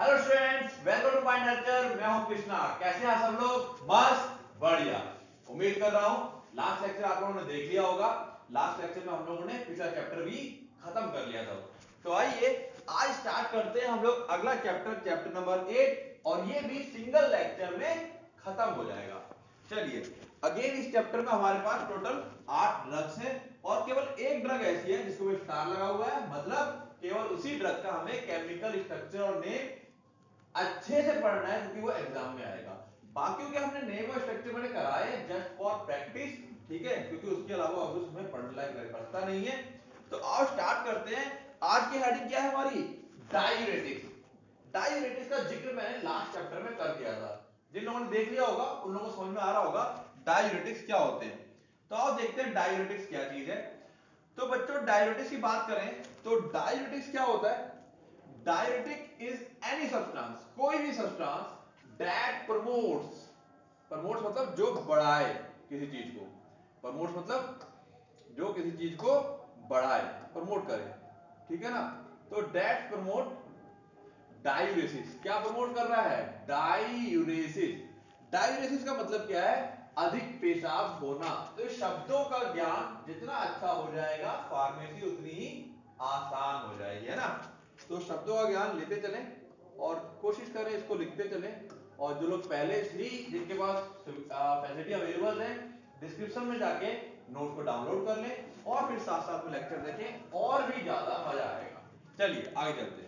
Hello students, welcome to my nurture. मैं हूं कृष्णा। कैसे हैं सब लोग? मस्त, बढ़िया। उम्मीद कर रहा हूं लास्ट लेक्चर आप लोगों ने देख लिया होगा। लास्ट लेक्चर में हम लोगों ने पिछला चैप्टर भी खत्म कर लिया था। तो आइए आज स्टार्ट करते हैं हम लोग अगला चैप्टर, चैप्टर नंबर 8, और ये भी सिंगल लेक्चर में खत्म हो जाएगा। चलिए, अगेन इस चैप्टर में हमारे पास टोटल 8 ड्रग्स हैं और केवल एक ड्रग ऐसी है जिसको स्टार लगा हुआ है, मतलब केवल उसी ड्रग का हमें केमिकल स्ट्रक्चर और नेम अच्छे से पढ़ना है क्योंकि वो एग्जाम में आएगा। बाकियों के हमने नेम और स्ट्रक्चर मैंने कराए जस्ट फॉर प्रैक्टिस, ठीक है, क्योंकि उसके अलावा अब उसमें पढ़ने लायक बचता नहीं है। तो आओ स्टार्ट करते हैं। आज की हेडिंग क्या है हमारी? डायूरेटिक्स। डायूरेटिक्स का जिक्र मैंने लास्ट चैप्टर में कर दिया था। जिन लोगों ने देख लिया होगा उन लोगों को समझ में आ रहा होगा डायूरेटिक्स क्या होते हैं। तो आओ देखते हैं डायूरेटिक्स क्या चीज है। तो बच्चों, डायूरेटिक्स की बात करें तो डायूरेटिक्स क्या होता है? डायूरेटिक इज एनी सब्सटेंस, कोई भी सब्सटेंस दैट प्रमोट्स, प्रमोट्स मतलब जो बढ़ाए किसी चीज को, प्रमोट्स मतलब जो किसी चीज को बढ़ाए, प्रमोट करे, ठीक है ना। तो दैट प्रमोट डायूरेसिस, क्या प्रमोट कर रहा है? डायूरेसिस। डायूरेसिस का मतलब क्या है? अधिक पेशाब होना। तो शब्दों का ज्ञान जितना अच्छा हो जाएगा फार्मेसी उतनी ही आसान हो जाएगी, है ना। तो शब्दों का ज्ञान लेते चलें और कोशिश करें इसको लिखते चलें। और जो लोग पहले ही जिनके पास फैसिलिटी अवेलेबल है, डिस्क्रिप्शन में जाके नोट को डाउनलोड कर लें और फिर साथ साथ में लेक्चर देखें और भी ज्यादा मजा आएगा। चलिए आगे चलते हैं।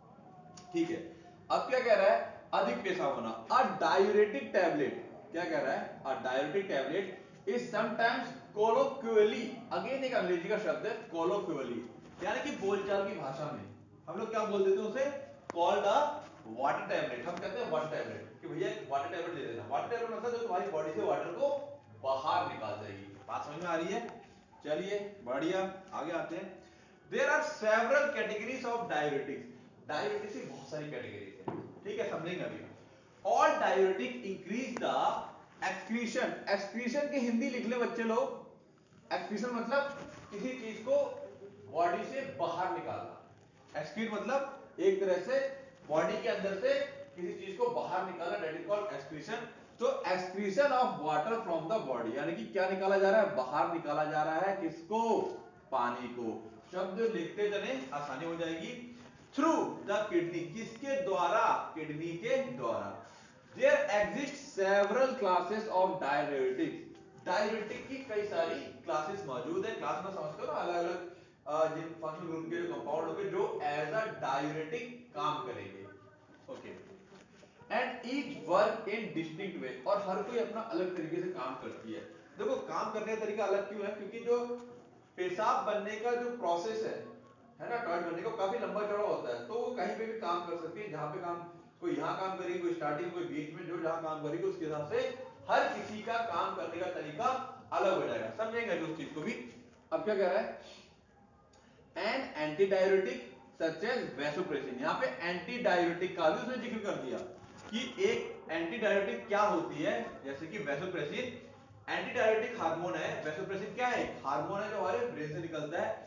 ठीक है, अब क्या कह रहा है? अधिक पेशाब होना। अ डायूरेटिक टैबलेट, क्या कह रहा है? A diuretic tablet is sometimes colloquially, again एक अंग्रेजी का शब्द है कोलोक्युअली, यानी कि बोलचाल की भाषा में हम लोग क्या बोल देते हैं उसे? Called a water tablet. हम कहते हैं वाटर टैबलेट कि भैया एक वाटर टैबलेट दे देना। वाटर टैबलेट मतलब जो तुम्हारी बॉडी से वाटर को बाहर निकाल देगी। बात समझ में आ रही है? चलिए बढ़िया, आगे आते हैं। There are several categories of diuretics. Diuretics की बहुत सारी कैटेगरीज है, ठीक है, समझेंगे अभी। All diuretic increase the excretion. Excretion की हिंदी लिख ले बच्चे लोग। एक्सक्रीशन मतलब किसी चीज को बॉडी से बाहर निकालना। एक्सक्रीट मतलब एक तरह से बॉडी के अंदर से किसी चीज को बाहर निकालना, दैट इज कॉल्ड एक्सक्रीशन। तो excretion of water from the body, यानी कि क्या निकाला जा रहा है? बाहर निकाला जा रहा है। किसको? पानी को। शब्द लिखते चले, आसानी हो जाएगी। थ्रू द किडनी, किसके द्वारा? किडनी के द्वारा। There exist several classes of diuretics. Diuretic की कई सारी क्लासेस मौजूद है। क्लास में समझते हो ना, अलग अलग जिन फंक्शनल ग्रुप के जो कंपाउंड होंगे जो एज अ डायूरेटिक काम करेंगे। Okay, and each work in distinct way, और हर कोई अपना अलग तरीके से काम करती है। देखो, काम करने का तरीका अलग क्यों है? क्योंकि जो पेशाब बनने का जो प्रोसेस है ना, टॉयलेट बनने का, काफी लंबा चौड़ा होता है। तो वो कहीं पे भी काम कर सकती है। जहां पे काम, कोई यहाँ काम करेगी, कोई स्टार्टिंग, कोई बीच में, जो जहां काम करेगी उसके हिसाब से हर किसी का काम करने का तरीका अलग हो जाएगा। समझेंगे उस चीज को भी। अब क्या कह रहा है? An anti diuretic such as vasopressin. यहाँ पे एंटी डायूरेटिक का भी उसने जिक्र कर दिया कि एक एंटी डायूरेटिक क्या होती है, जैसे कि वैसोप्रेसिन एंटी डायूरेटिक हार्मोन है। वैसोप्रेसिन क्या है? हार्मोन है जो हमारे ब्रेन से निकलता है।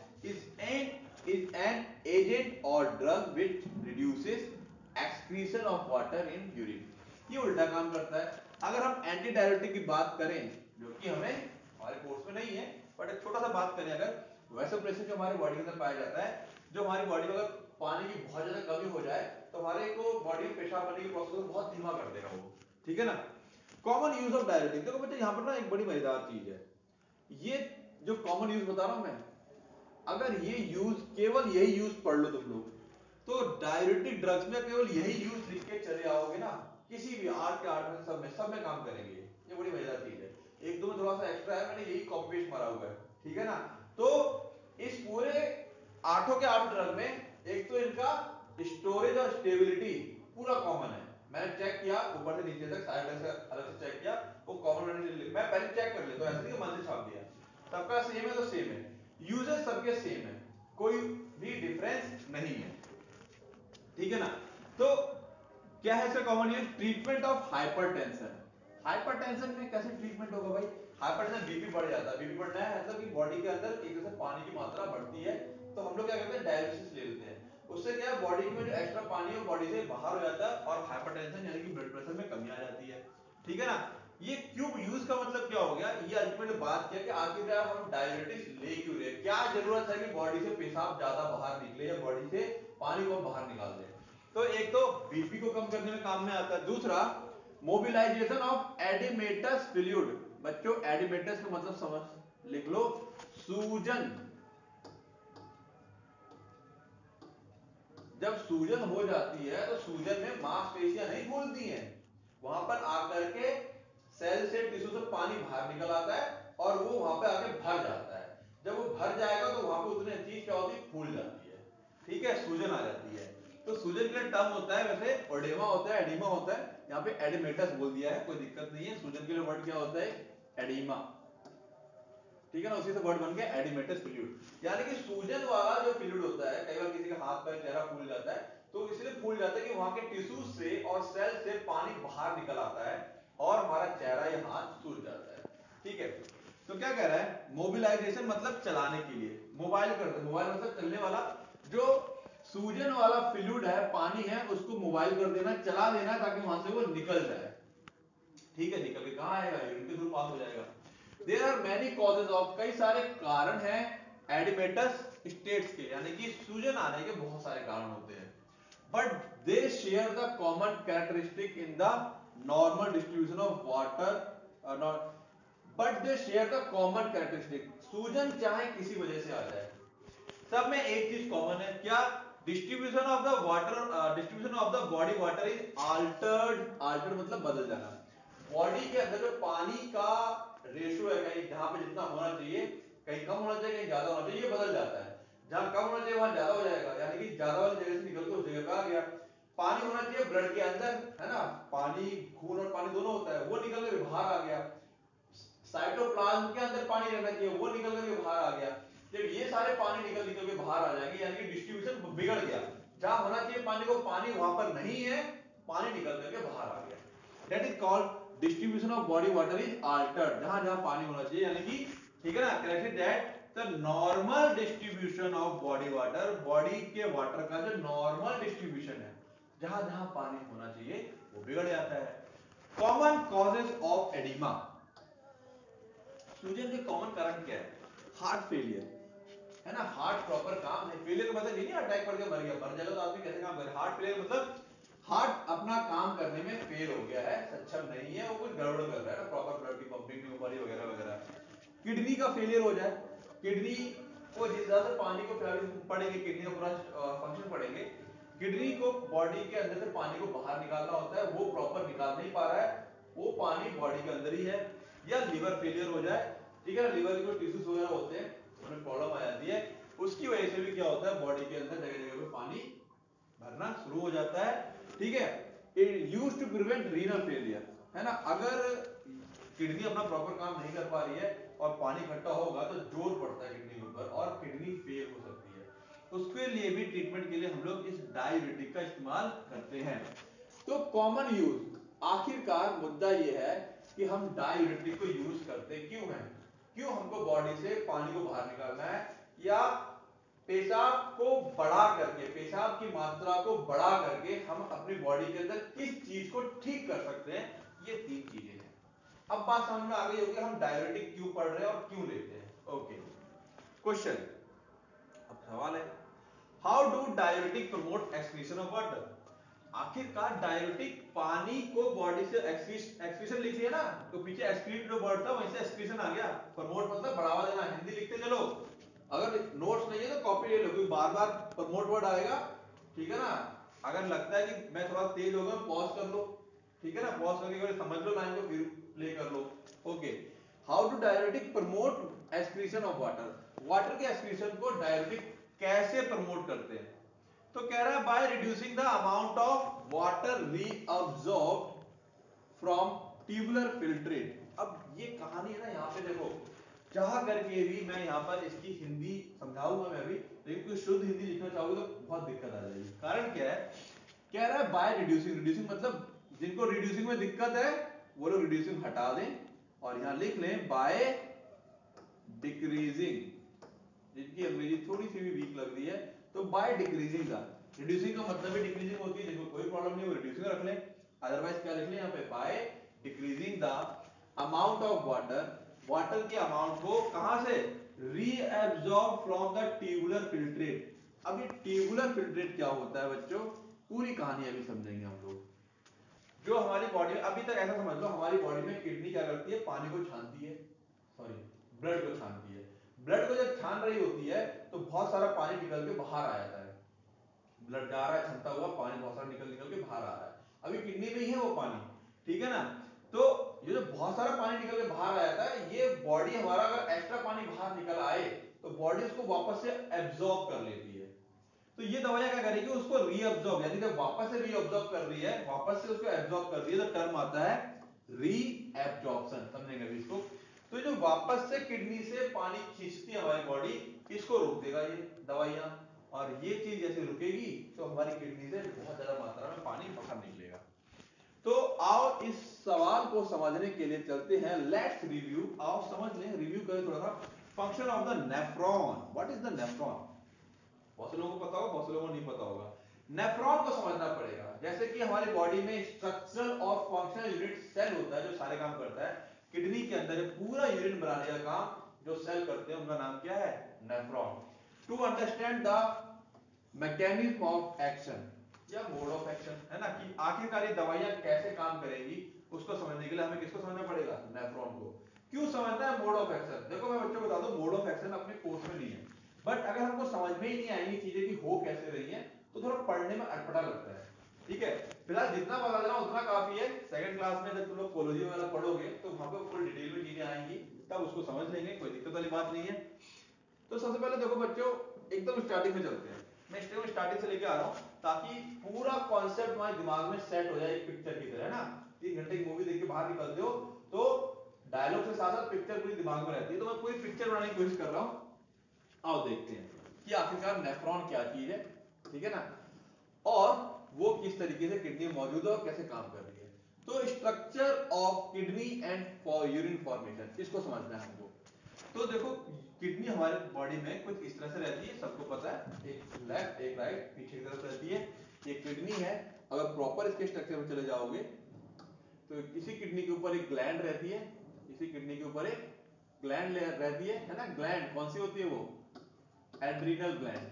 इज एन एजेंट और drug which reduces excretion of water in urine. ये उल्टा काम करता है। अगर हम एंटी डायूरेटिक की बात करें, जो कि हमें हमारे कोर्स में नहीं है, बट एक छोटा सा बात करें, अगर वैसोप्रेसिन जो हमारे बॉडी के अंदर पाया जाता है, जो हमारी बॉडी में अगर पानी की बहुत ज्यादा कमी हो जाए तो हमारे को बॉडी में पेशाब बनने की प्रोसेस को बहुत धीमा कर देगा वो, ठीक है ना। कॉमन यूज ऑफ डायूरेटिक, देखो बच्चे यहाँ पर ना एक बड़ी मजेदार चीज है। ये जो कॉमन यूज बता रहा हूं मैं, अगर ये यूज, केवल यही यूज पढ़ लो तुम लोग, तो डायूरेटिक ड्रग्स में केवल यही यूज लिख के चले आओगे ना, किसी भी आर्ट के आर्ट में, सब में काम करेंगे। ये बड़ी मजेदार चीज है। एक दो में थोड़ा सा एक्स्ट्रा है, मैंने यही कॉपी पेस्ट मारा हुआ है, ठीक है ना। तो इस पूरे आठों के आठ ड्रग में एक तो इनका स्टोरेज और स्टेबिलिटी पूरा कॉमन है। मैंने चेक किया ऊपर से नीचे तक, सारे ड्रग से अलग से चेक किया, वो कॉमन मैं पहले चेक कर लेता हूं, ऐसे नहीं मन से छाप दिया। सबका सेम है तो सेम है, यूजेस सबके सेम है, कोई भी डिफरेंस नहीं है, ठीक है ना। तो क्या है इसका common use? Treatment of hypertension. Hypertension में कैसे ट्रीटमेंट होगा भाई? हाइपरटेंशन बीपी बढ़ जाता है। बीपी बढ़ना है मतलब कि बॉडी के अंदर एक तरह से पानी की मात्रा बढ़ती है, तो हम लोग क्या करते हैं? डायलिसिस ले लेते हैं। उससे क्या है, बॉडी में जो एक्स्ट्रा पानी है वो बॉडी से बाहर हो जाता है और हाइपरटेंशन यानी कि ब्लड प्रेशर में कमी आ जाती है। ठीक है ना। ये क्यों यूज का मतलब क्या हो गया, ये अल्टीमेटली बात किया कि आखिरकार हम डायरेटिक्स ले क्यों रहे, क्या जरूरत है कि बॉडी से पेशाब ज्यादा बाहर निकले या बॉडी से पानी को बाहर निकाल दें। तो एक तो बीपी को कम करने में काम में आता है, दूसरा मोबिलाइजेशन ऑफ एडिमेटस फ्लूइड। बच्चों एडिमेटस का मतलब समझ लिख लो, सूजन। जब सूजन हो जाती है तो सूजन में मांसपेशियां नहीं फूलती हैं, वहां पर आकर के सेल से टिश्यू से पानी बाहर निकल आता है और वो वहां पे आके भर जाता है। जब वो भर जाएगा तो वहां पे उतनी चीज क्या होती है, फूल जाती है। ठीक है, सूजन आ जाती है। तो सूजन के लिए टर्म होता है वैसे ओडेमा होता है, एडिमा होता है, यहाँ पे एडिमेटस बोल दिया है, कोई दिक्कत नहीं है। सूजन के लिए वर्ड क्या होता है, एडिमा। ठीक है ना, उसी से वर्ड बन गया एडिमेटस फ्लूइड, यानी कि सूजन वाला जो फ्लूइड होता है। कई बार किसी का हाथ पैर चेहरा फूल जाता है तो इसलिए फूल जाता है कि वहां के टिश्यू से और सेल से पानी बाहर निकल आता है और हमारा चेहरा या हाथ सूज जाता है। ठीक है, तो क्या कह रहा है, मोबिलाइजेशन मतलब चलाने के लिए, मोबाइल करते, मोबाइल मतलब चलने वाला। जो सूजन वाला फ्लूइड है, पानी है, उसको मोबाइल कर देना, चला देना ताकि वहां से वो निकल जाए। ठीक है, निकल के कहां आएगा, यूरिन के थ्रू पास हो जाएगा। There are many causes of, कई सारे कारण हैं एडिमेटस स्टेट्स के, यानी कि सूजन आने के बहुत सारे कारण होते हैं। But they share the common characteristic in the normal distribution of water, but they share the common characteristic. सूजन चाहे किसी वजह से आ जाए, सब में एक चीज कॉमन है, क्या, distribution of the water, distribution of the body water is altered. Altered मतलब बदल जाना। बॉडी के अंदर जो पानी का रेशियो है, कहीं जहां पे जितना होना चाहिए, कहीं कम होना चाहिए, कहीं ज्यादा होना चाहिए, ये बदल जाता है। जहां कम होना चाहिए वहां ज्यादा हो जाएगा, यानी कि ज्यादा वाली जगह से निकल के उस जगह पे आ गया। पानी होना चाहिए ब्लड के अंदर, है ना, पानी, खून और पानी दोनों होता है, वो निकल के बाहर आ गया। साइटोप्लाज्म के अंदर पानी रहना चाहिए, वो निकल के बाहर आ गया। जब ये सारे पानी निकल के बाहर आ जाएंगे, यानी कि डिस्ट्रीब्यूशन बिगड़ गया। जहां होना चाहिए पानी को, पानी वहां पर नहीं है, पानी निकल करके बाहर आ गया। That is called distribution of body water is altered. जहां जहां पानी होना चाहिए, यानी कि, ठीक है ना, corrected that the normal distribution of body water, body के वाटर का जो नॉर्मल डिस्ट्रीब्यूशन है, जहां जहां पानी होना चाहिए वो बिगड़ जाता है। कॉमन कॉजेज ऑफ एडिमा, सूजन के कॉमन कारण क्या है, हार्ट फेलियर, है ना। हार्ट प्रॉपर काम नहीं, फेलियर का मतलब ये नहीं अटैक पड़ के मर गया, मर जाएगा तो आदमी कैसे काम करे। हार्ट फेलियर मतलब हार्ट अपना काम करने में फेल हो गया है, सक्षम नहीं है, वो कुछ गड़बड़ कर रहा है ना, प्रॉपर ब्लड की पंपिंग नहीं हो पा रही वगैरह वगैरह। किडनी का फेलियर हो जाए, किडनी को जिस तरह से पानी को पड़ेंगे, किडनी का पूरा फंक्शन पड़ेंगे, किडनी को बॉडी के अंदर से पानी को बाहर निकालना होता है, वो प्रॉपर निकाल नहीं पा रहा है, वो पानी बॉडी के अंदर ही है। या लिवर फेलियर हो जाए, ठीक है ना, लिवर के जो टिश्यूज वगैरह होते हैं उनमें प्रॉब्लम आ जाती है, उसकी वजह से भी क्या होता है, बॉडी के अंदर जगह जगह पे पानी भरना शुरू हो जाता है। ठीक है, it used to prevent renal failure, है ना। अगर किडनी अपना प्रॉपर काम नहीं कर पा रही है और पानी इकट्ठा होगा तो जोर पड़ता है किडनी के ऊपर और किडनी फेल हो सकती है। उसके लिए भी ट्रीटमेंट के लिए हम लोग इस डाययूरेटिक का इस्तेमाल करते हैं। तो कॉमन यूज, आखिरकार मुद्दा यह है कि हम डाययूरेटिक को यूज करते क्यों हैं, क्यों हमको बॉडी से पानी को बाहर निकालना है, या पेशाब को बढ़ा करके, पेशाब की मात्रा को बढ़ा करके हम अपनी बॉडी के अंदर किस चीज को ठीक कर सकते हैं, ये तीन चीजें हैं। अब बात समझ में आ गई होगी हम डाययूरेटिक क्यों पढ़ रहे हैं और क्यों लेते हैं। ओके, क्वेश्चन, अब सवाल है, how do diuretic promote excretion of water. आखिरकार डाययूरेटिक पानी को बॉडी से एक्सक्रीशन लिख लिया ना, तो पीछे एक्सक्रीट जो वर्ड था वहीं से एक्सक्रीशन आ गया। प्रमोट मतलब बढ़ावा देना, हिंदी लिखते चलो, अगर नोट्स नहीं है तो कॉपी ले लो, क्योंकि बार बार प्रमोट वर्ड आएगा। ठीक है ना, अगर लगता है कि मैं थोड़ा तेज हो गया, पॉज कर लो, ठीक है ना, पॉज करके समझ लो लाइन को, फिर प्ले कर लो। Okay, how do diuretic promote excretion of water, water के एक्सक्रीशन को डाययूरेटिक कैसे प्रमोट करते हैं। तो कह रहा है by reducing the amount of water reabsorbed from tubular filtrate. अब ये कहानी है ना, यहाँ पे देखो, चाह करके भी मैं यहाँ पर इसकी हिंदी समझाऊंगा मैं भी, लेकिन कोई शुद्ध हिंदी लिखना चाहोगे तो बहुत दिक्कत आ जाएगी। कारण क्या है, कह रहा है बाय रिड्यूसिंग, रिड्यूसिंग मतलब जिनको रिड्यूसिंग में दिक्कत है वो लोग रिड्यूसिंग हटा दें और यहां लिख लें बाय डिक्रीजिंग, जिनकी अंग्रेजी थोड़ी सी भी वीक लग रही है तो बाय डिक्रीजिंग का, रिड्यूसिंग का मतलब है डिक्रीजिंग होती है, देखो रख लें, अदरवाइज क्या लिख लें यहाँ पे, by decreasing the amount of water, water के अमाउंट को कहां से, reabsorb from the tubular filtrate. अब ये ट्यूबुलर फिल्ट्रेट क्या होता है बच्चों, पूरी कहानी अभी समझेंगे हम लोग। जो हमारी बॉडी में, अभी तक ऐसा समझ लो हमारी बॉडी में किडनी क्या करती है, पानी को छानती है, सॉरी ब्लड को छानती है। ब्लड को जब छान रही होती है तो बहुत सारा पानी निकल के बाहर आ जाता है, ब्लड जा रहा है छनता हुआ, पानी बहुत सारा निकल निकल के बाहर आ रहा है, अभी किडनी में ही है वो पानी, ठीक है ना। तो ये जो बहुत सारा पानी निकल के बाहर आ जाता है, ये बॉडी हमारा अगर एक्स्ट्रा पानी बाहर निकल आए तो बॉडी उसको वापस से एब्जॉर्ब कर लेती है। तो ये दवाइयां क्या करेगी, उसको रीअब्जॉर्ब, यानी जब वापस से रीअब्जॉर्ब कर रही है, वापस से उसको एब्जॉर्ब कर रही है, तो टर्म आता है रीएब्जॉर्प्शन, समझेंगे अभी इसको। तो जो वापस से किडनी से पानी खींचती है हमारी बॉडी, इसको रोक देगा ये दवाइयां, और ये चीज जैसे रुकेगी तो हमारी किडनी से बहुत ज्यादा मात्रा में पानी बाहर निकलेगा। तो आओ इस सवाल को समझने के लिए चलते हैं, लेट्स रिव्यू, आओ समझ लें, रिव्यू करें थोड़ा सा, function of the nephron. What is the nephron, बहुत से लोगों को पता होगा, बहुत से लोगों को नहीं पता होगा। नेफ्रॉन को समझना पड़ेगा। जैसे कि हमारी बॉडी में स्ट्रक्चरल और फंक्शनल यूनिट सेल होता है जो सारे काम करता है, किडनी के अंदर पूरा यूरिन बनाने का काम जो सेल करते हैं उनका नाम क्या है, nephron. To understand the mechanism of action या मोड ऑफ एक्शन, है ना, कि आखिरकार ये दवाइयां कैसे काम करेंगी, उसको समझने के लिए हमें किसको समझना पड़ेगा, नेफ्रॉन को। क्यों समझना है मोड ऑफ एक्शन, देखो मैं बच्चों को बता दूं, मोड ऑफ एक्शन अपने कोर्स में नहीं है, बट अगर हमको समझ में ही नहीं आएंगी चीजें कि हो कैसे रही है तो थोड़ा पढ़ने में अटपटा लगता है, ठीक है। फिलहाल जितना बता देना उतना काफी है, सेकंड क्लास में जब तुम लोग कोलोजी वगैरह पढ़ोगे तो वहां पे फुल डिटेल में चीजें आएंगी, तब उसको समझ लेंगे, कोई दिक्कत वाली बात नहीं है। तो सबसे पहले देखो बच्चों, एकदम स्टार्टिंग में चलते हैं, मैं स्टार्टिंग से लेके आ रहा हूं ताकि पूरा कॉन्सेप्ट तुम्हारे दिमाग में सेट हो जाए एक पिक्चर की तरह, है ना। 3 घंटे की मूवी देख के बाहर निकलते हो तो डायलॉग के साथ साथ पिक्चर पूरी दिमाग में रहती है, तो मैं पूरी पिक्चर बनाने की कोशिश कर रहा हूं। आओ देखते हैं कि आखिरकार नेफ्रॉन क्या चीज है, ठीक है ना, और वो किस तरीके से किडनी में मौजूद है और कैसे काम कर रही है। तो structure of kidney and for urine formation, इसको समझना है हमको। तो देखो किडनी हमारे बॉडी में कुछ इस तरह से रहती है, सबको पता है, एक लेफ्ट एक राइट पीछे की तरफ रहती है, ये किडनी है। अगर प्रॉपर इसके स्ट्रक्चर में चले जाओगे तो इसी किडनी के ऊपर एक ग्लैंड रहती है, इसी किडनी के ऊपर एक ग्लैंड रहती है ना। ग्लैंड कौन सी होती है, वो एड्रीनल ग्लैंड,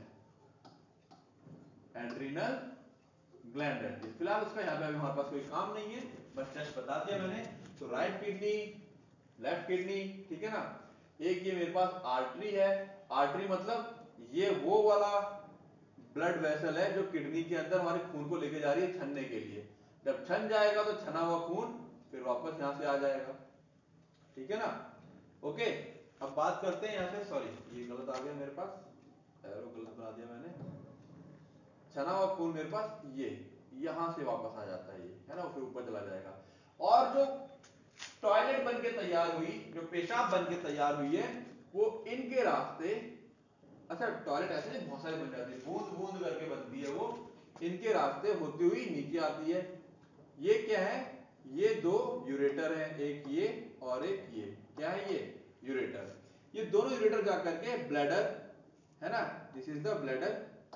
एड्रीनल ग्लैंड रहती है। फिलहाल उसका यहाँ पे अभी हमारे पास कोई काम नहीं है, बस जस्ट बता दिया मैंने। तो राइट किडनी, लेफ्ट किडनी, ठीक है ना। एक ये मेरे पास आर्टरी है, आर्टरी मतलब ये वो वाला ब्लड वेसल है जो किडनी के अंदर हमारे खून को लेके जा रही है छनने के लिए। जब छन जाएगा तो छना हुआ खून फिर वापस यहां से आ जाएगा, ठीक है ना। ओके, अब बात करते हैं यहां से, सॉरी ये गलत आ गया मेरे पास, एरो गलत बना दिया मैंने। छना हुआ खून मेरे पास ये यहां से वापस आ जाता है, ये है ना, फिर ऊपर चला जाएगा। और जो टॉयलेट बन के तैयार हुई, जो पेशाब बन के तैयार हुई है, वो इनके रास्ते, अच्छा टॉयलेट ऐसे नहीं बहुत सारे बन जाते हैं, बूंद बूंद करके बनती है, वो इनके रास्ते होती हुई नीचे आती है। ये क्या है, ये दो यूरेटर है, एक ये और एक ये, क्या है ये यूरेटर। ये दोनों यूरेटर जाकर के ब्लैडर, है ना, this is the bladder,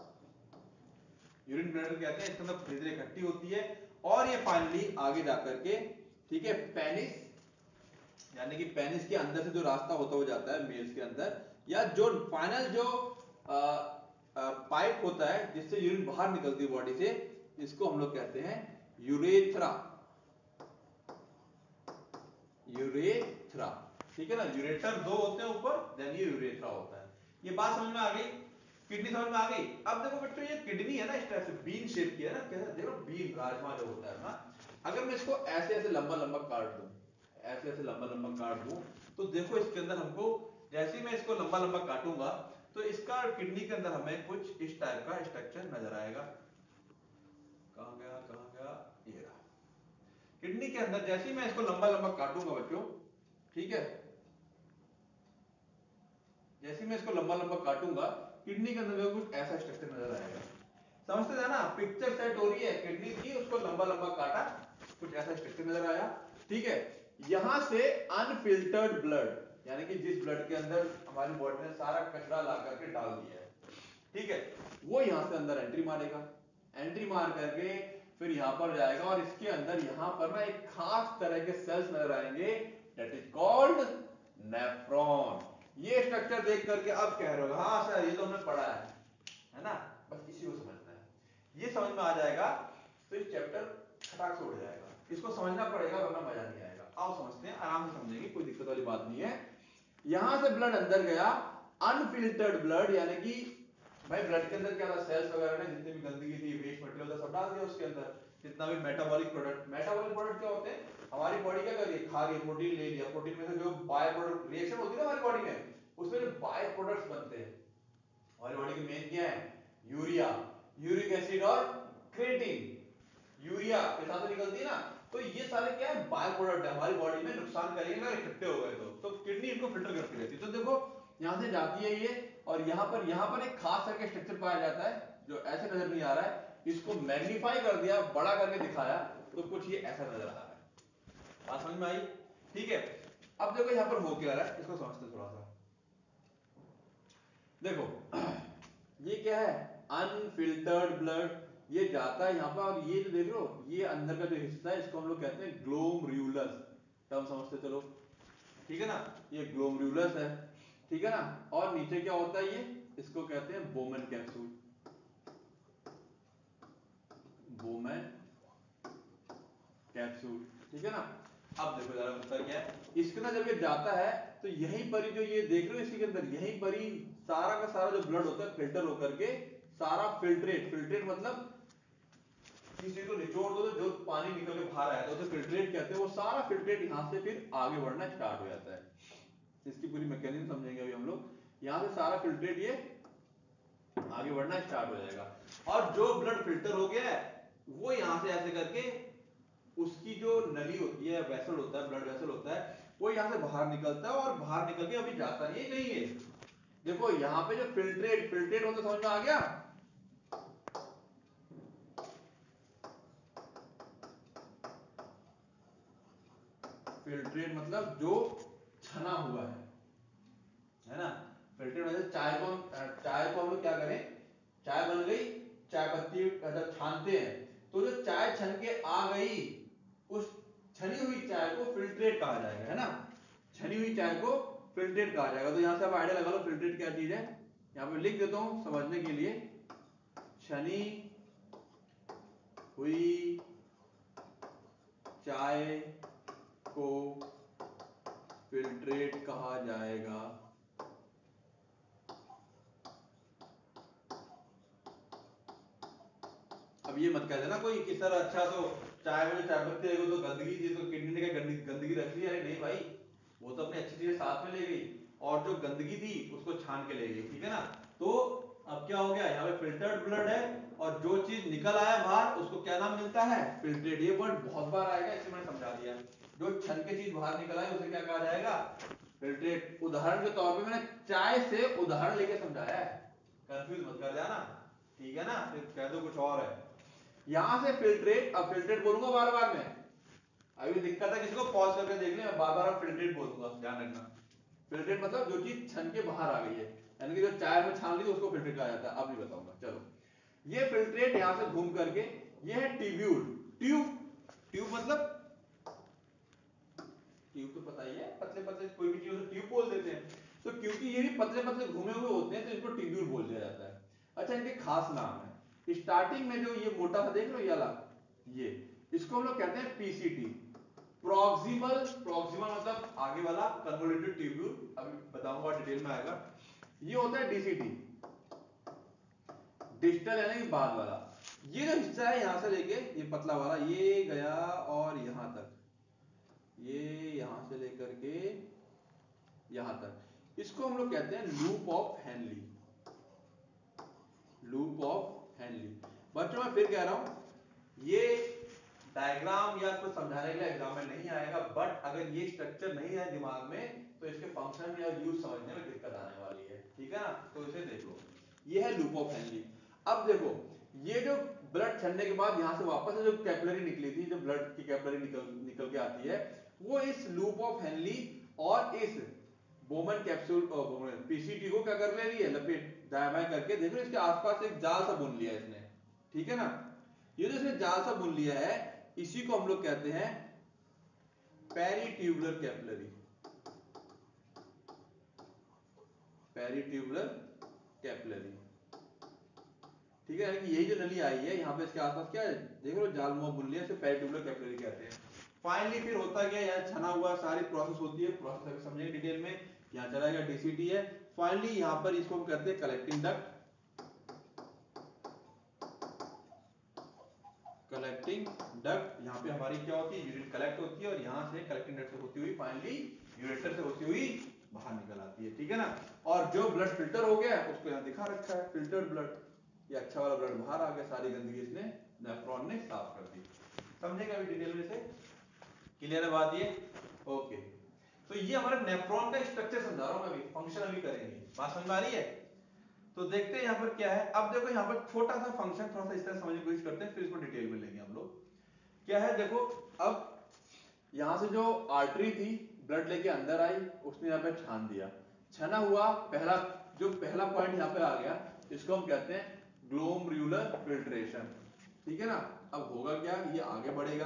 urine bladder कहते हैं, इसके अंदर धीरे धीरे इकट्ठी होती है और ये फाइनली आगे जाकर के, ठीक है, पेनिस, यानी कि पेनिस के अंदर से जो रास्ता होता हुआ जाता है मेल्स के अंदर, या जो फाइनल जो पाइप होता है जिससे यूरिन बाहर निकलती है बॉडी से, इसको हम लोग कहते हैं यूरेथ्रा, यूरेथ्रा, ठीक है ना। यूरेटर दो होते हैं ऊपर, देन ये यूरेथ्रा होता है। ये बात समझ में आ गई, किडनी समझ में आ गई। अब देखो बच्चों ये किडनी है ना, इस तरह से बीन शेप की है ना, कैसे देखो बीन राजमा जो होता है ना, अगर मैं इसको ऐसे ऐसे लंबा लंबा काट दूं, ऐसे ऐसे लंबा लंबा काट दूं, तो देखो इसके अंदर हमको, जैसे ही मैं इसको लंबा लंबा काटूंगा तो इसका किडनी के अंदर हमें कुछ इस टाइप का स्ट्रक्चर नजर आएगा। कहां गया, ये रहा। किडनी के अंदर जैसे ही मैं इसको लंबा लंबा काटूंगा बच्चों, ठीक है, जैसे मैं इसको लंबा लंबा काटूंगा, किडनी के अंदर कुछ ऐसा स्ट्रक्चर नजर आएगा। समझते थे ना, पिक्चर सेट हो रही है, किडनी की, उसको लंबा लंबा काटा, कुछ ऐसा स्ट्रक्चर नजर आया, ठीक है। यहां से अनफिल्टर्ड ब्लड, यानी कि जिस ब्लड के अंदर हमारी बॉडी ने सारा कचरा ला करके डाल दिया है, ठीक है, वो यहां से अंदर एंट्री मारेगा, एंट्री मार करके फिर यहां पर जाएगा और इसके अंदर यहां पर ना एक खास तरह के सेल्स नजर आएंगे, दैट इज कॉल्ड नेफ्रॉन। ये स्ट्रक्चर देख करके अब कह रहे हो हाँ सर ये तो हमने पढ़ा है ना, बस इसी को समझना है। ये समझ में आ जाएगा तो ये चैप्टर खटाक से उड़ जाएगा। इसको समझना पड़ेगा वरना मजा नहीं आएगा। आओ समझते हैं, आराम से समझेंगे, कोई दिक्कत वाली बात नहीं है। यहां से ब्लड अंदर गया, अनफिल्टर्ड ब्लड, यानी कि भाई ब्लड के अंदर क्या था, सेल्स वगैरह ने जितनी भी गंदगी थी, वेस्ट मटेरियल था, सब डाल दिया उसके अंदर। जितना भी मेटाबॉलिक प्रोडक्ट क्या होते हैं, हमारी बॉडी क्या कर रही है, खा रही है, प्रोटीन ले लिया, प्रोटीन में से जो बाय प्रोडक्ट रिएक्शन होती है ना हमारी बॉडी में, उसमें जो बाय प्रोडक्ट्स बनते हैं, हमारी बॉडी के मेन क्या है, यूरिया, यूरिक एसिड और क्रिएटिन। यूरिया के साथ निकलती है ना, तो ये सारे क्या है, बाय प्रोडक्ट है, हमारी बॉडी में नुकसान करेंगे अगर इकट्ठे हो गए तो किडनी इनको फिल्टर करती रहती है। तो देखो यहां से जाती है ये, और यहां पर एक खास तरह का स्ट्रक्चर पाया जाता है जो ऐसे नजर नहीं आ रहा है, इसको मैग्नीफाई कर दिया, बड़ा करके दिखाया, तो कुछ ये ऐसा नजर आ रहा है। बात समझ में आई? ठीक है, अब देखो यहां पर हो क्या रहा है, इसको समझते थोड़ा सा। देखो ये क्या है, अनफिल्टर्ड ब्लड, ये जाता है यहाँ पर, और ये जो देख रहे हो, ये अंदर का जो हिस्सा है इसको हम लोग कहते हैं ग्लोमर्युलस, टर्म समझते चलो, ठीक है ना, ये ग्लोमर्युलस है, ठीक है ना। और नीचे क्या होता है ये, इसको कहते हैं बोमेन कैप्सूल, बोमेन कैप्सूल, ठीक है ना। अब देखो जरा होता क्या है, इसके ना जब ये जाता है तो यहीं पर ही जो ये देख रहे हो इसके अंदर, यहीं पर ही सारा का सारा जो ब्लड होता है फिल्टर होकर के सारा फिल्ट्रेट मतलब किसी को निचोड़ दो तो जो पानी निकल के बाहर आया था उसे फिल्ट्रेट कहते हैं, वो सारा फिल्ट्रेट यहां से फिर आगे बढ़ना स्टार्ट हो जाता है। इसकी पूरी मैकेनिज्म समझेंगे अभी हम लोग। यहां से सारा फिल्ट्रेट ये आगे बढ़ना स्टार्ट हो जाएगा, और जो ब्लड फिल्टर हो गया है वो यहां से ऐसे करके उसकी जो नली होती है, वेसल होता है, ब्लड वेसल होता है, वो यहां से बाहर निकलता है, और बाहर निकल के अभी जाता नहीं है कहीं है। देखो यहां पे जो फिल्ट्रेट होता समझ में आ गया, फिल्ट्रेट मतलब जो छना हुआ है ना। फिल्ट्रेट मतलब चाय को हम लोग क्या करें, चाय बन गई, चाय पत्ती जब छानते हैं तो जो चाय छन के आ गई, उस छनी हुई चाय को फिल्ट्रेट कहा जाएगा, है ना, छनी हुई चाय को फिल्ट्रेट कहा जाएगा। तो यहां से आप आइडिया लगा लो फिल्ट्रेट क्या चीज है, यहां पे लिख देता हूं समझने के लिए, छनी हुई चाय को फिल्ट्रेट कहा जाएगा। अब ये मत कह देना कोई कि सर अच्छा तो चाय में चाय पत्ती है तो गंदगी थी तो किडनी ने क्या गंदगी रख ली, अरे नहीं भाई, वो तो अपनी अच्छी चीजें साथ में ले गई, और जो गंदगी थी उसको छान के ले गई, ठीक है ना। तो अब क्या हो गया, यहाँ पे फिल्टर्ड ब्लड है, और जो चीज निकल आया बाहर उसको क्या नाम मिलता है, फिल्ट्रेट। ये वर्ड बहुत बार आएगा, इसे मैंने समझा दिया। जो छन के चीज बाहर निकल आए उसे क्या कहा जाएगा, फिल्ट्रेट। उदाहरण के तौर पे मैंने चाय से उदाहरण लेके समझाया है, कंफ्यूज मत कर जाना, ठीक है ना, फिर कह दो कुछ और है। यहां से फिल्ट्रेट, अब फिल्ट्रेट बोलूंगा बार बार मैं, अभी दिक्कत है किसी को पॉज करके देख ले, मैं बार बार फिल्ट्रेट बोलूंगा, ध्यान रखना। फिल्ट्रेट मतलब जो चीज छन के बाहर आ गई है, यानी कि जो चाय में छान ली तो उसको फिल्ट्रेट कहा जाता है। अब भी बताऊंगा, चलो। ये फिल्ट्रेट यहां से घूम करके, ये है ट्यूब्यूल, ट्यूब मतलब ट्यूब तो पता ही है, पतले पतले कोई भी चीज उसे ट्यूब बोल देते हैं, तो क्योंकि ये भी पतले पतले घूमे हुए होते हैं तो इनको ट्यूब्यूल बोल दिया जाता है। अच्छा, इनके खास नाम है, स्टार्टिंग में जो ये मोटा सा देख लो ये वाला, ये इसको हम लोग कहते हैं पीसीटी, प्रॉक्सिमल मतलब आगे वाला कन्वोल्यूटेड ट्यूब्यूल, अभी बताऊंगा डिटेल में आएगा। ये होता है डीसीटी, डिस्टल यानी बाद वाला। ये जो हिस्सा है यहां से लेके ये पतला वाला ये गया और यहां तक, ये यहां से लेकर के यहां तक, इसको हम लोग कहते हैं loop of Henle, loop of Henle. बच्चों मैं फिर कह रहा हूं, ये डायग्राम या कुछ समझाने के लिए एग्जाम में नहीं आएगा, बट अगर ये स्ट्रक्चर नहीं है दिमाग में तो इसके फंक्शन या यूज समझने में दिक्कत आने वाली है, ठीक है ना। तो इसे देख लो, ये है लूप ऑफ हेनली। अब देखो ये जो ब्लड छड़ने के बाद यहां से वापस से जो कैपिलरी निकली थी, जो ब्लड की कैपिलरी निकल के आती है, वो इस लूप ऑफ हेनली और इस बोमन कैप्सूल पीसीटी को क्या कर ले रही है, लपेट दाएं बाएं करके, देखो इसके आसपास एक जाल सा बुन लिया इसने, ठीक है ना। ये जो इसने जाल सा बुन लिया है इसी को हम लोग कहते हैं पेरिट्यूबुलर कैपिलरी। पेरिट्यूबुलर कैपिलरी, ठीक है, कि यही जो नली आई है यहाँ पे इसके आसपास क्या है, देख लो जाल मुंह बुन लिया, इसे पेरिट्यूबुलर कैपिलरी कहते हैं। फाइनली फिर होता क्या, यहाँ छना हुआ सारी प्रोसेस होती है, प्रोसेस अभी समझेंगे डिटेल में। यहाँ चला गया डीसीटी है, फाइनली यहाँ पर इसको हम कहते हैं कलेक्टिंग डक्ट। कलेक्टिंग डक्ट, यहाँ पे हमारी क्या होती है, यूरिन कलेक्ट होती है और यहाँ से कलेक्टिंग डक्ट से होती हुई फाइनली यूरेटर से होती हुई बाहर निकल आती है, ठीक है ना। और जो ब्लड फिल्टर हो गया उसको यहाँ दिखा रखा है, फिल्टर्ड ब्लड, ये अच्छा वाला ब्लड बाहर आ गया, सारी गंदगी इसने नेफ्रॉन ने साफ कर दी। समझेगा अभी डिटेल में से, क्लियर है बात ये, ओके। तो ये हमारा नेफ्रॉन का स्ट्रक्चर समझा रहा हूं मैं, अभी फंक्शन अभी करेंगे, बात समझ में आ रही है। तो देखते हैं यहाँ पर क्या है। अब देखो यहाँ पर छोटा सा फंक्शन थोड़ा सा इस तरह समझने की कोशिश करते हैं, फिर इसको डिटेल में लेंगे हम लोग। क्या है देखो, अब यहां से जो आर्टरी थी ब्लड लेके अंदर आई, उसने यहाँ पे छान दिया, छना हुआ पहला जो पहला पॉइंट यहाँ पे आ गया, इसको हम कहते हैं ग्लोमेरुलर फिल्ट्रेशन, ठीक है ना। अब होगा क्या, ये आगे बढ़ेगा।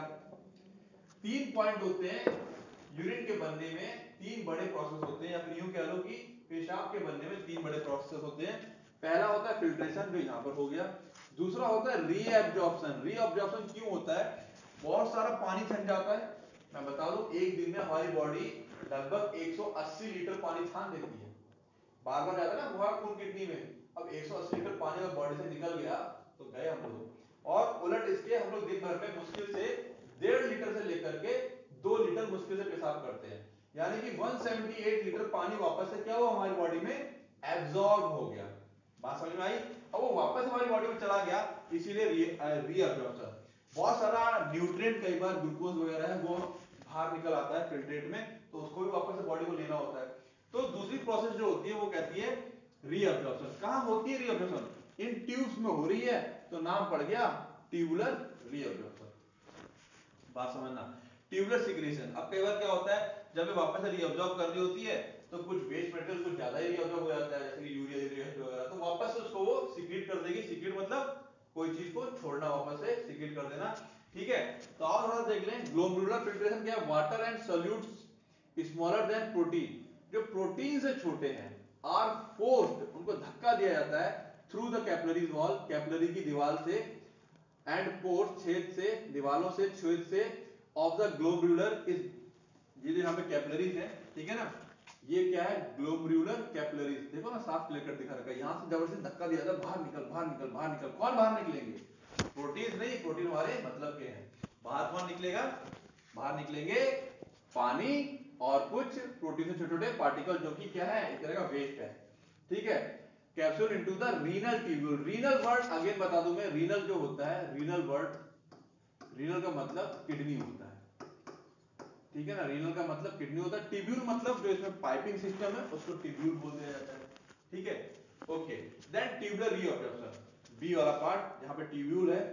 3 पॉइंट होते हैं यूरिन के बनने में, 3 बड़े प्रोसेस होते हैं, या फिर यूं कह लो कि पेशाब के बनने में 3 बड़े प्रोसेस होते हैं। पहला होता है फिल्ट्रेशन, जो यहां पर हो गया। दूसरा होता है रीअब्जॉर्प्शन। रीअब्जॉर्प्शन क्यों होता है, बहुत सारा पानी छन जाता है। मैं बता दूं, एक दिन में हमारी बॉडी लगभग 180 लीटर पानी छान देती है, बार बार जाता है ना बुखार खून किडनी में। अब 180 लीटर पानी अगर बॉडी से निकल गया तो गए हम लोग। और उलट इसके हम लोग दिन भर में मुश्किल से 1.5 लीटर से लेकर के 2 लीटर मुश्किल से पेशाब करते हैं, यानी कि 178 लीटर पानी वापस से क्या हुआ हमारी बॉडी में, एब्जॉर्ब हो गया। बात समझ में आई। अब वो वापस हमारी बॉडी में चला गया, इसीलिए रीअब्जॉर्प्शन। बहुत सारा न्यूट्रिएंट, कई बार ग्लूकोज वगैरह है वो बाहर निकल आता है फिल्ट्रेट में, तो उसको भी वापस से बॉडी को लेना होता है। तो दूसरी प्रोसेस जो होती है वो कहती है रीअब्जॉर्प्शन। कहां होती है रीअब्जॉर्प्शन, इन ट्यूब्स में हो रही है, तो नाम पड़ गया ट्यूबुलर रीअब्जॉर्प्शन। बात समझना, ट्यूबुलर सिक्रीशन। अब कई बार क्या होता है, जब ये वापस से रीअब्जॉर्ब कर रही होती है तो कुछ वेस्ट मटेरियल कुछ ज्यादा ही रीअब्जॉर्ब हो जाता है, जैसे कि यूरिया वगैरह, तो वापस से उसको वो सीक्रेट कर देगी। सीक्रेट मतलब कोई चीज को छोड़ना, वापस से सीक्रेट कर देना, ठीक है। तो और थोड़ा देख लें, ग्लोमेरुलर फिल्ट्रेशन क्या है, water and solutes smaller than protein, जो प्रोटीन से छोटे हैं, आर फोर्स्ड, उनको धक्का दिया जाता है through the capillaries wall, capillary की दीवार से, एंड पोर्स, छेद से, दीवारों से, छेद से, ऑफ द ग्लोमेरुलर इज, ये जो यहाँ पे कैपिलरीज है, ठीक है ना, ये क्या है, ग्लोमेरुलर कैपिलरीज। देखो ना साफ क्लियर कर दिखा रखा है, यहां से जबरदस्ती धक्का दिया था, बाहर निकल बाहर निकल बाहर निकल। कौन बाहर निकलेंगे, प्रोटीन नहीं, प्रोटीन हमारे मतलब के हैं। बाहर कौन निकलेगा, बाहर निकलेंगे पानी और कुछ प्रोटीन से छोटे छोटे पार्टिकल, जो कि क्या है, एक तरह का वेस्ट है, ठीक है। Capsule into the renal tubule. Renal word again बता दूं मैं, रीनल जो होता है, रीनल वर्ड, रीनल का मतलब किडनी होता है, ठीक है ना, रीनल का मतलब किडनी होता है। ट्यूब्यूल मतलब जो इसमें पाइपिंग सिस्टम है उसको ट्यूब्यूल बोल दिया जाता है, ठीक है, okay. Then tubular reabsorption, B वाला पार्ट जहां पे ट्यूब्यूल है,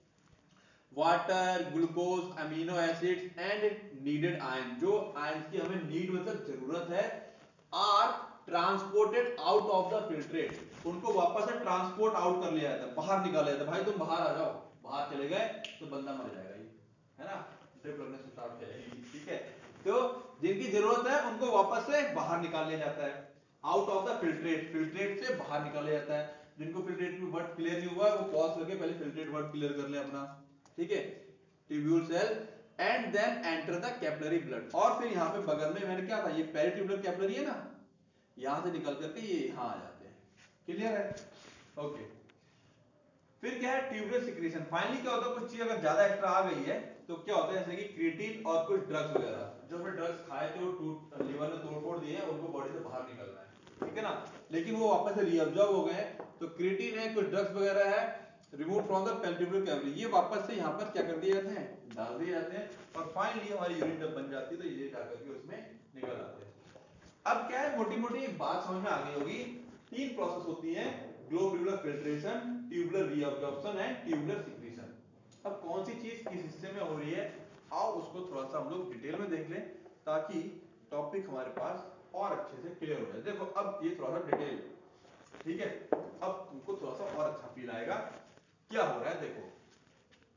water, glucose, amino acids and needed ion, जो आयंस की हमें नीड मतलब जरूरत है, are transported out of the filtrate, उनको वापस से ट्रांसपोर्ट आउट कर लिया जाता है, बाहर निकाला जाता है। भाई तुम बाहर आ जाओ, बाहर चले गए तो बंदा मर जाएगा, ये है ना, ड्रिप लगने से स्टार्ट हो जाएगी, ठीक है। तो जिनकी जरूरत है उनको वापस से बाहर निकाल लिया जाता है, out of the filtrate, filtrate से बाहर निकाला जाता है। जिनको फिल्ट्रेट में वर्ड क्लियर नहीं हुआ वो पॉज करके पहले फिल्ट्रेट वर्ड क्लियर कर ले अपना, ठीक है। Tubule cell and then enter the capillary blood. और फिर यहाँ पे बगल में मैंने क्या था, ये पेरिट्यूबुलर कैपिलरी है ना, यहां से निकल करके ये यहां आ जाते हैं, क्लियर है, ओके। फिर क्या है, ट्यूबुलर सिक्रीशन। फाइनली क्या होता है, कुछ चीज अगर ज्यादा एक्स्ट्रा आ गई है तो क्या होता है, जैसे कि क्रिएटिन और कुछ ड्रग्स वगैरह, जो हमने ड्रग्स खाए थे वो लीवर में तोड़ फोड़ दिए हैं, उनको बॉडी से बाहर निकलना है, ठीक है ना, लेकिन वो वापस से रीअब्जॉर्ब हो गए, तो क्रिएटिन है, कुछ ड्रग्स वगैरह है, remove from the peritubular cavity, ये वापस से यहाँ पर क्या कर दिए जाते हैं, डाल दिए जाते हैं, और फाइनली हमारी यूरिन जब बन जाती है तो ये जाकर के उसमें निकल आते हैं। अब क्या है, मोटी मोटी एक बात समझ में आ गई होगी, 3 प्रोसेस होती है, glomerular filtration, tubular reabsorption and tubular secretion. अब कौन सी चीज किस हिस्से में हो रही है, आओ उसको थोड़ा सा हम लोग डिटेल में देख लें, ताकि टॉपिक हमारे पास और अच्छे से क्लियर हो जाए। देखो अब ये थोड़ा सा डिटेल, ठीक है, अब तुमको थोड़ा सा और अच्छा फील आएगा क्या हो रहा है। देखो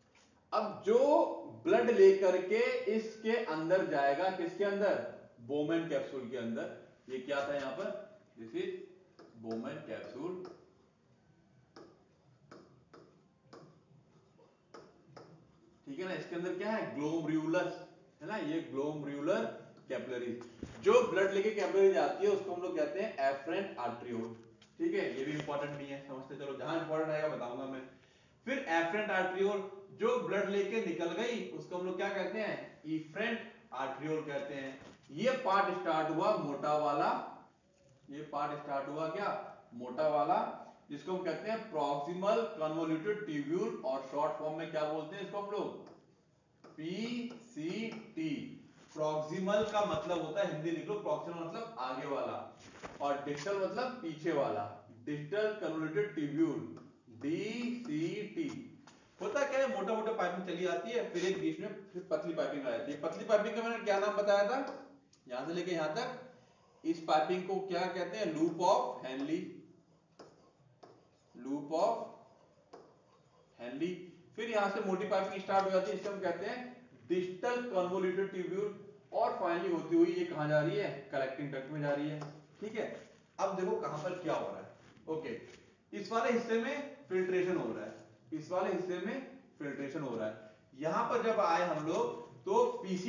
अब जो ब्लड लेकर के इसके अंदर जाएगा, किसके अंदर, बोमेन कैप्सूल के अंदर। ये क्या था यहां पर, दिस इज बोमेन कैप्सूल। ठीक है ना, इसके अंदर क्या है, ग्लोमर्यूलस है ना, ये ग्लोमर्यूलर कैपिलरीज। जो ब्लड लेके कैपिलरी जाती है उसको हम लोग कहते हैं एफरेंट आर्टरियोल। ठीक है, ये भी इंपॉर्टेंट नहीं है, समझते चलो, जहां इंपॉर्टेंट आएगा बताऊंगा मैं। फिर एफरेंट आर्टरियोल, जो ब्लड लेके निकल गई उसको हम लोग क्या कहते हैं, इफरेंट आर्टरियोल कहते हैं। ये पार्ट स्टार्ट हुआ मोटा वाला, ये पार्ट स्टार्ट हुआ क्या, मोटा वाला, जिसको हम कहते हैं प्रॉक्सिमल कन्वोल्यूटेड ट्यूब्यूल, और शॉर्ट फॉर्म में क्या बोलते हैं इसको हम लोग, पीसीटी। प्रॉक्सिमल का मतलब होता है, हिंदी लिख लो, प्रॉक्सिमल मतलब आगे वाला, और डिस्टल मतलब पीछे वाला, डिस्टल कन्वोल्यूटेड ट्यूब्यूल, डीसीटी। होता क्या है, मोटा मोटा पाइपिंग चली आती है, फिर एक बीच में फिर पतली पाइपिंग आ जाती है। पतली पाइपिंग का मैंने क्या नाम बताया था, यहां से लेके यहां तक, इस पाइपिंग को क्या कहते हैं, loop of Henle, loop of Henle. फिर यहां से मोटी पाइपिंग स्टार्ट हो जाती है, इसको हम कहते हैं डिस्टल कन्वोल्यूटेड ट्यूब्यूल, और फाइनली होती हुई ये कहां जा रही है, कलेक्टिंग डक्ट में जा रही है। ठीक है, अब देखो कहां पर क्या हो रहा है। ओके, इस वाले हिस्से में फिल्ट्रेशन हो रहा है, इस वाले हिस्से में फिल्ट्रेशन हो रहा है। यहां पर जब आए हम लोग तो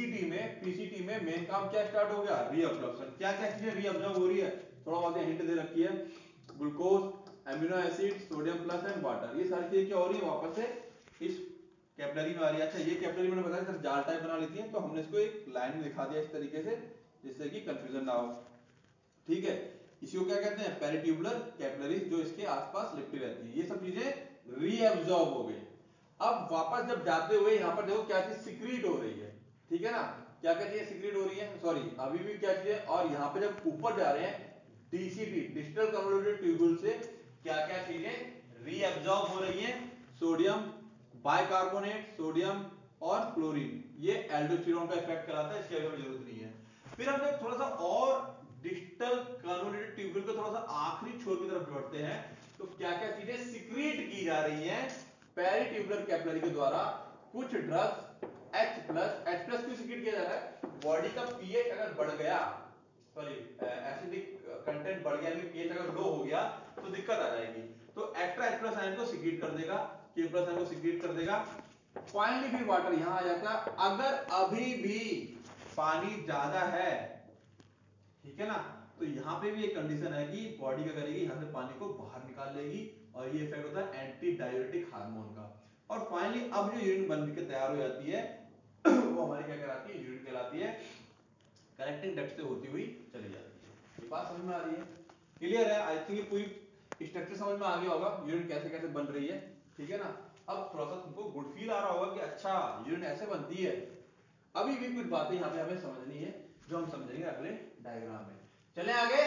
पीसीटी में मेन काम क्या स्टार्ट हो गया, रीअब्जॉर्प्शन। क्या क्या चीजें रीअब्जॉर्ब हो रही है, थोड़ा बहुत हिंट दे रखी है, glucose, amino acid, sodium plus and water, ये सारी चीजें क्या हो रही है, वापस से इस कैपिलरी में आ रही है। अच्छा, ये कैपिलरी मैंने बताया सिर्फ जाल टाइप बना लेती है, तो हमने इसको एक लाइन में दिखा दिया इस तरीके से, जिससे कि कंफ्यूजन ना हो। ठीक है, इसी को क्या कहते हैं, पेरिट्यूबुलर कैपिलरीज, जो इसके आसपास लिपटी रहती है। ये सब चीजें रीअब्जॉर्ब हो गई। अब वापस जब जाते हुए यहां पर देखो क्या चीज सिक्रीट हो रही है। ठीक है ना, क्या क्या चीजें सिक्रीट हो रही है, सॉरी अभी भी क्या चीजें, और यहां पे जब ऊपर जा रहे हैं डीसीटी, डिस्टल कन्वोल्यूटेड ट्यूब्यूल से क्या क्या चीजें रीअब्जॉर्ब हो रही है, सोडियम बाइकार्बोनेट, सोडियम और क्लोरीन। ये एल्डोस्टेरोन का इफेक्ट कराता है, इसकी अभी हमें जरूरत नहीं है। फिर हम जब थोड़ा सा और डिस्टल कन्वोल्यूटेड ट्यूब्यूल को थोड़ा सा आखिरी छोर की तरफ बढ़ते हैं, तो क्या क्या चीजें सिक्रीट की जा रही हैं पेरिट्यूबुलर कैपिलरी के द्वारा। कुछ ड्रग्स H+, क्यों सिक्रीट किया जा रहा है, बॉडी का पीएच अगर बढ़ गया, सॉरी एसिडिक कंटेंट बढ़ गया, यानी पीएच अगर लो हो गया तो दिक्कत आ जाएगी, तो एक्स्ट्रा H+ आयन को सिक्रीट कर देगा, K+ आयन को सिक्रीट कर देगा। फाइनली फिर वाटर यहां आ जाता है, अगर अभी भी पानी ज्यादा है, ठीक है ना, तो यहां पे भी एक कंडीशन है कि बॉडी क्या करेगी, यहां से पानी को बाहर निकाल लेगी, और ये इफेक्ट होता है एंटी डाययूरेटिक हार्मोन का। और फाइनली अब जो यूरिन बन के तैयार हो जाती है वो हमारी क्या कहलाती है, यूरिन कहलाती है, कलेक्टिंग डक्ट से होती हुई चली जाती है। ये बात समझ में आ रही है, क्लियर है, आई थिंक पूरी स्ट्रक्चर समझ में आ गया होगा, यूरिन कैसे कैसे बन रही है। ठीक है ना, अब थोड़ा सा तुमको गुड फील आ रहा होगा कि अच्छा यूरिन ऐसे बनती है। अभी भी कुछ बातें यहाँ पे हमें समझनी है, जो हम समझेंगे अगले डायग्राम में। चले आगे,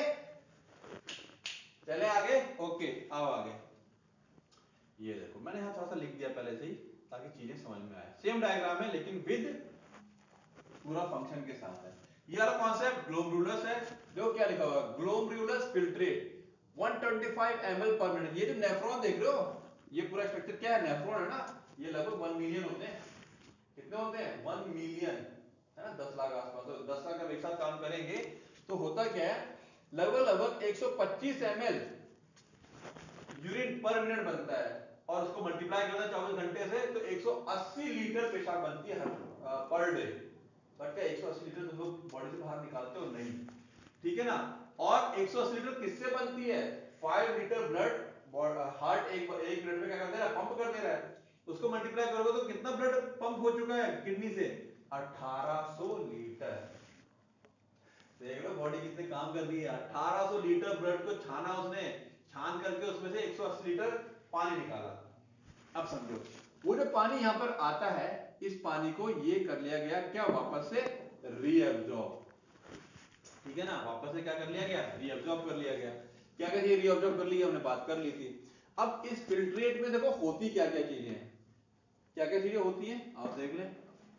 चले आगे, ओके आओ आगे। ये देखो मैंने यहाँ थोड़ा सा लिख दिया पहले से ही, ताकि चीजें समझ में आए। सेम डायग्राम है लेकिन विद पूरा फंक्शन के साथ है। ये वाला कॉन्सेप्ट ग्लोमरुलस है, जो क्या लिखा हुआ है, ग्लोमरुलस फिल्ट्रेट 125 ml पर मिनट। ये जो नेफ्रॉन देख रहे हो, ये पूरा स्ट्रक्चर क्या है, नेफ्रॉन है ना, ये लगभग 1 मिलियन होते हैं। कितने होते हैं, 1 मिलियन, है ना, 10 लाख आसपास। तो 10 लाख का एक साथ काम करेंगे तो होता क्या है, लगभग 125 ml यूरिन पर मिनट बनता है, और उसको मल्टीप्लाई करना 24 घंटे से तो 180 लीटर पेशाब बनती है पर डे। बट क्या 180 लीटर तुम लोग बॉडी से बाहर निकालते हो, नहीं, ठीक है ना। और 180 लीटर किससे बनती है, 5 लीटर ब्लड हार्ट एक मिनट में क्या कर दे रहा है, पंप कर दे रहा है। उसको मल्टीप्लाई करोगे तो कितना ब्लड पंप हो चुका है किडनी से, 1800 लीटर। देख लो बॉडी कितने काम कर रही है, 1800 लीटर ब्लड को छाना उसने, छान करके उसमें से 180 लीटर पानी निकाला। अब समझो वो जो पानी यहां पर आता है, इस पानी को ये कर लिया गया क्या, वापस से रीअब्जॉर्ब। ठीक है ना, वापस से क्या कर लिया गया, रीअब्जॉर्ब कर लिया गया। क्या कहते हैं, रीअब्जॉर्ब कर लिया, हमने बात कर ली थी। अब इस फिल्ट्रेट में देखो होती क्या क्या चीजें हैं, क्या क्या चीजें होती हैं आप देख लें।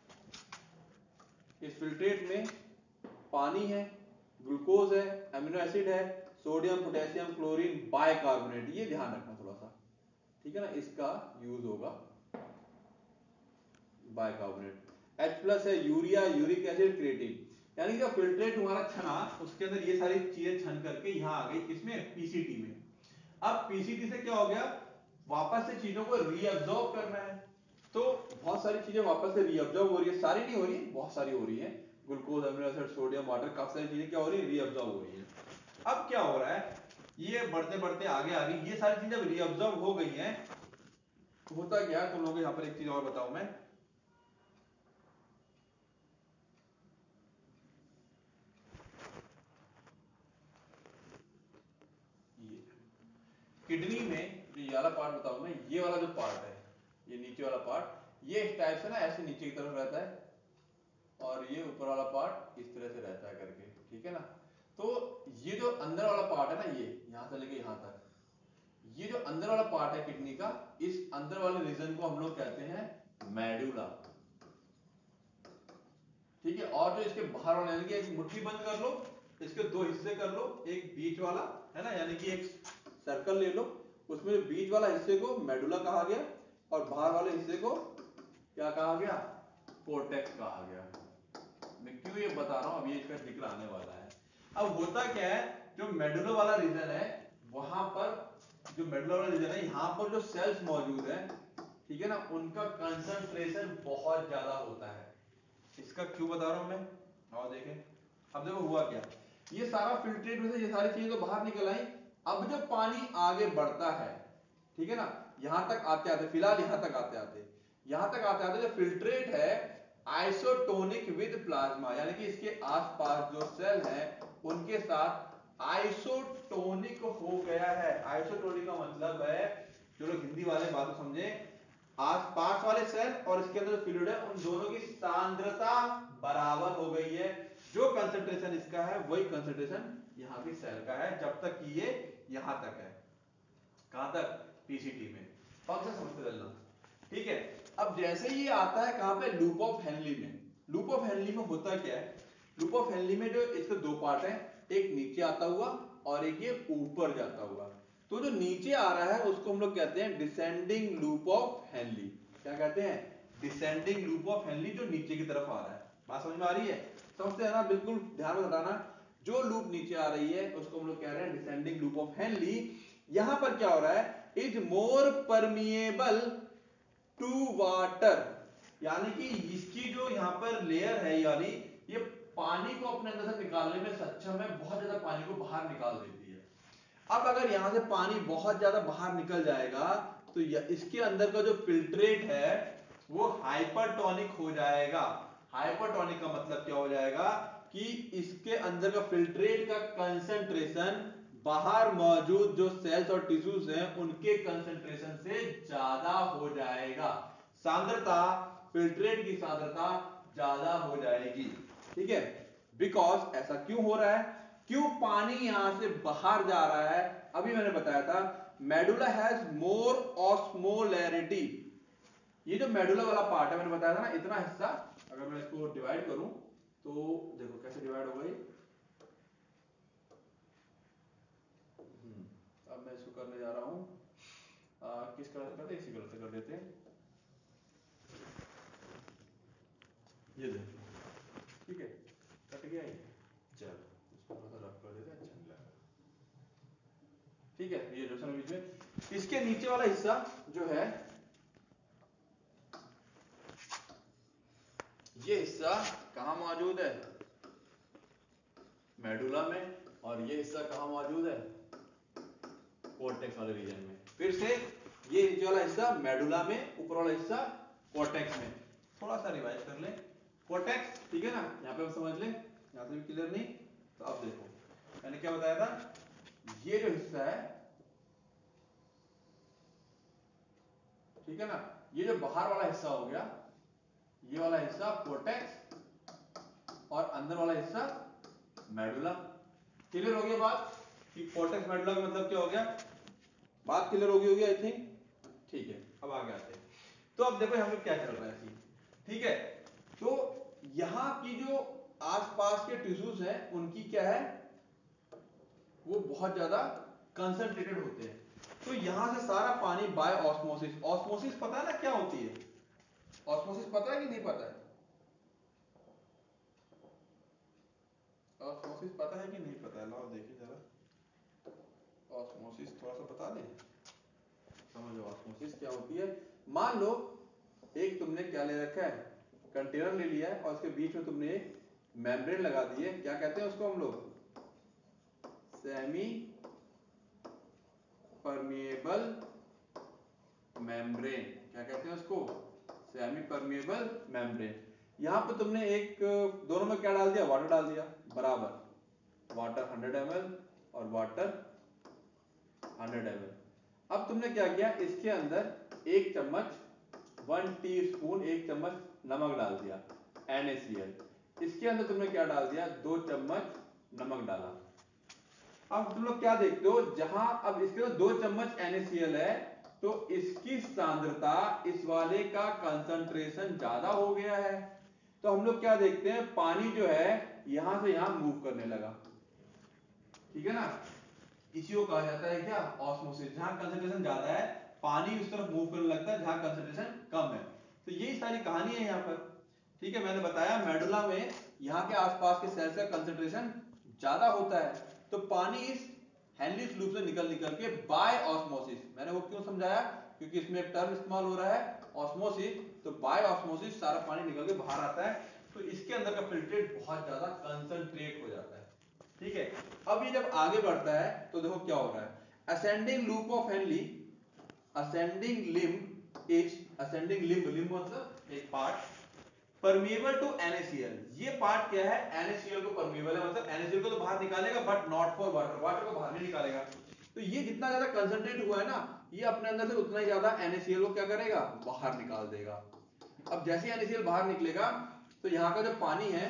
इस फिल्ट्रेट में पानी है, ग्लूकोज है, एमिनो एसिड है, सोडियम पोटेशियम क्लोरीन बाइकार्बोनेट, ये ध्यान रखना थोड़ा सा, ठीक है ना, इसका यूज होगा। बाइकार्बोनेट, H+ है यूरिया, यूरिक एसिड, क्रिएटिन। यानी कि फिल्ट्रेट हमारा छना, उसके अंदर ये सारी चीजें छन करके यहाँ आ गई किसमें, पीसीटी में। अब पीसीटी से क्या हो गया, वापस से चीजों को रीअब्सॉर्ब करना है, तो बहुत सारी चीजें वापस से रीअब्सॉर्ब हो रही है, सारी नहीं हो रही, बहुत सारी हो रही है, glucose, amino acid, sodium, water, काफी सारी चीजें क्या हो रही है, रीअब्सॉर्ब हो रही है। अब क्या हो रहा है, ये बढ़ते बढ़ते आगे आ गई, ये सारी चीजें जब रीअब्सॉर्ब हो गई हैं, तो होता क्या है, तुम लोगों को यहाँ पर एक चीज और बताऊं मैं, किडनी में जो ये वाला पार्ट बताऊं मैं, ये वाला जो पार्ट है, ये नीचे वाला पार्ट, ये इस टाइप से ना ऐसे नीचे की तरफ रहता है, और ये ऊपर वाला पार्ट इस तरह से रहता है करके, ठीक है ना। तो ये जो अंदर वाला पार्ट है ना, ये यहां से लेके यहां तक, ये जो अंदर वाला पार्ट है किडनी का, इस अंदर वाले रीजन को हम लोग कहते हैं मेडुला, ठीक है। और जो इसके बाहर वाला, यानी कि एक मुट्ठी बंद कर लो, इसके दो हिस्से कर लो, एक बीच वाला है ना, यानी कि एक सर्कल ले लो, उसमें जो बीच वाला हिस्से को मेडुला कहा गया, और बाहर वाले हिस्से को क्या कहा गया, कोर्टेक्स कहा गया। मैं क्यों ये बता रहा हूं, अभी इसका जिक्र आने वाला है। अब होता क्या है, जो मेडुला वाला रीजन है, वहां पर जो मेडुला वाला रीजन है, यहां पर जो सेल्स मौजूद है, ठीक है ना, उनका कंसंट्रेशन बहुत ज्यादा होता है। इसका क्यों बता रहा हूं मैं, और देखें, अब देखो हुआ क्या, ये सारा फिल्ट्रेट में से ये सारी चीजें तो बाहर निकल आई। अब जब पानी आगे बढ़ता है, ठीक है ना, यहां तक आते आते, फिलहाल यहां तक आते आते, जो फिल्ट्रेट है आइसोटोनिक विद प्लाज्मा, यानी कि इसके आसपास जो सेल है उनके साथ आइसोटोनिक हो गया है। आइसोटोनिक का मतलब है, जो लोग हिंदी वाले बात को समझे, आसपास वाले सेल और इसके अंदर फ्लूइड है, उन दोनों की सांद्रता बराबर हो गई है। जो कंसंट्रेशन इसका है वही कंसंट्रेशन यहां की सेल का है, जब तक कि ये यहां तक है, कहां तक, पीसीटी में। फंक्शन समझते चलना, ठीक है। अब जैसे ही ये आता है कहां पे, लूप ऑफ हेनली में। लूप ऑफ हेनली में होता क्या है, लूप ऑफ हेनली में जो इसके दो पार्ट है, एक नीचे आता हुआ और एक ये ऊपर जाता हुआ। तो जो नीचे आ रहा है उसको हम लोग कहते हैं डिसेंडिंग लूप ऑफ हेनली। क्या कहते हैं, डिसेंडिंग लूप ऑफ हेनली, जो नीचे की तरफ आ रहा है। बात समझ में आ रही है, समझते हैं ना, बिल्कुल ध्यान में हटाना। जो लूप नीचे आ रही है उसको हम लोग कह रहे हैं डिसेंडिंग लूप ऑफ हेनली। यहां पर क्या हो रहा है, is more permeable to water, यानी कि इसकी जो यहां पर लेयर है यानी, ये पानी को अपने अंदर से निकालने में सक्षम है, बहुत ज्यादा पानी को बाहर निकाल देती है। अब अगर यहां से पानी बहुत ज्यादा बाहर निकल जाएगा, तो इसके अंदर का जो फिल्ट्रेट है वो हाइपरटोनिक हो जाएगा। हाइपरटोनिक का मतलब क्या हो जाएगा, कि इसके अंदर का फिल्ट्रेट का कंसंट्रेशन बाहर मौजूद जो सेल्स और टिश्यूज हैं उनके कंसंट्रेशन से ज्यादा हो जाएगा। सांद्रता, फिल्ट्रेट की सांद्रता ज्यादा हो जाएगी, ठीक है। बिकॉज ऐसा क्यों हो रहा है, क्यों पानी यहां से बाहर जा रहा है, अभी मैंने बताया था, मेडुला हैज मोर ऑस्मोलैरिटी। ये जो मेडुला वाला पार्ट है, मैंने बताया था ना, इतना हिस्सा अगर मैं इसको डिवाइड करूं, तो देखो कैसे डिवाइड होगा ये। अब मैं इसको करने जा रहा हूं, किस कलर से करते हैं, इसी कलर से कर देते हैं, ये देखो, ठीक है, कट गया ये, चलो इसको थोड़ा सा रफ कर देते हैं, अच्छा नहीं लगा, ठीक है। ये जो बीच में इसके नीचे वाला हिस्सा जो है, ये हिस्सा कहां मौजूद है, मेडुला में, और ये हिस्सा कहां मौजूद है, कोर्टेक्स वाले रीजन में। फिर से ये नीचे वाला हिस्सा मेडुला में, ऊपर वाला हिस्सा कोर्टेक्स में। थोड़ा सा रिवाइज कर ले, कोर्टेक्स, ठीक है ना, यहां पे हम समझ ले, यहां से भी क्लियर नहीं, तो अब देखो मैंने क्या बताया था, ये जो हिस्सा है, ठीक है ना, ये जो बाहर वाला हिस्सा हो गया, ये वाला हिस्सा कोर्टेक्स, और अंदर वाला हिस्सा मेडुला। क्लियर हो गया बात, कि कोर्टेक्स मेडुला का मतलब क्या हो गया, बात क्लियर होगी आई थिंक, ठीक है। अब आगे आते हैं, तो अब देखो यहां पे क्या चल रहा है सीन, ठीक है। तो यहां की जो आसपास के टिश्यूज हैं उनकी क्या है, वो बहुत ज्यादा कंसंट्रेटेड होते हैं। तो यहां से सारा पानी बाय ऑस्मोसिस, ऑस्मोसिस पता है ना क्या होती है, ऑस्मोसिस पता है कि नहीं पता है? ऑस्मोसिस पता है कि नहीं पता है? लाओ देखिए जरा, ऑस्मोसिस थोड़ा सा बता दें, समझो ऑस्मोसिस क्या होती है। मान लो एक तुमने क्या ले रखा है, कंटेनर ले लिया है और उसके बीच में तुमने एक मेम्ब्रेन लगा दी है, क्या कहते हैं उसको हम लोग? Semi permeable membrane. क्या कहते हैं उसको? Semi permeable membrane. यहां पर तुमने एक, दोनों में क्या डाल दिया? वाटर डाल दिया, बराबर वाटर 100 ml और वाटर 100 ml। अब तुमने क्या किया, इसके अंदर एक चम्मच 1 टीस्पून, एक चम्मच नमक डाल दिया NaCl। इसके अंदर तुमने क्या डाल दिया? 2 चम्मच नमक डाला। अब तुम लोग क्या देखते हो, जहां अब इसके अंदर 2 चम्मच NaCl है तो इसकी सांद्रता इस वाले का कंसंट्रेशन ज्यादा हो गया है। तो हम लोग क्या देखते हैं, पानी जो है यहां से यहां मूव करने लगा, ठीक है ना। इसी को कहा जाता है क्या? ऑस्मोसिस। जहां कंसंट्रेशन ज्यादा है पानी उस तरफ मूव करने लगता है जहां कंसंट्रेशन कम है। तो यही सारी कहानी है यहाँ पर, ठीक है। मैंने बताया मेडुला में यहाँ के आसपास के सेल्स का कंसंट्रेशन ज्यादा होता है, तो पानी इस हेनलीज लूप से निकल निकल के बाय ऑस्मोसिस, मैंने वो क्यों समझाया, क्योंकि इसमें एक टर्म इस्तेमाल हो रहा है ऑस्मोसिस, तो बाय ऑस्मोसिस सारा पानी निकल के बाहर आता है, तो इसके अंदर का फिल्ट्रेट बहुत ज्यादा कंसंट्रेट हो जाता है, ठीक है। अब ये जब आगे बढ़ता है तो देखो क्या हो रहा है, ascending loop of Henle, ascending limb is, ascending limb मतलब एक पार्ट परमिएबल टू NaCl। ये पार्ट क्या है, NaCl को परमिएबल है, मतलब NaCl को तो बाहर निकालेगा but not for water, water को बाहर नहीं निकालेगा। तो ये जितना ज्यादा कंसंट्रेट हुआ है ना, ये अपने अंदर से उतना ही ज्यादा NaCl को क्या करेगा, बाहर निकाल देगा। अब जैसे ही NaCl बाहर निकलेगा तो यहाँ का जो पानी है,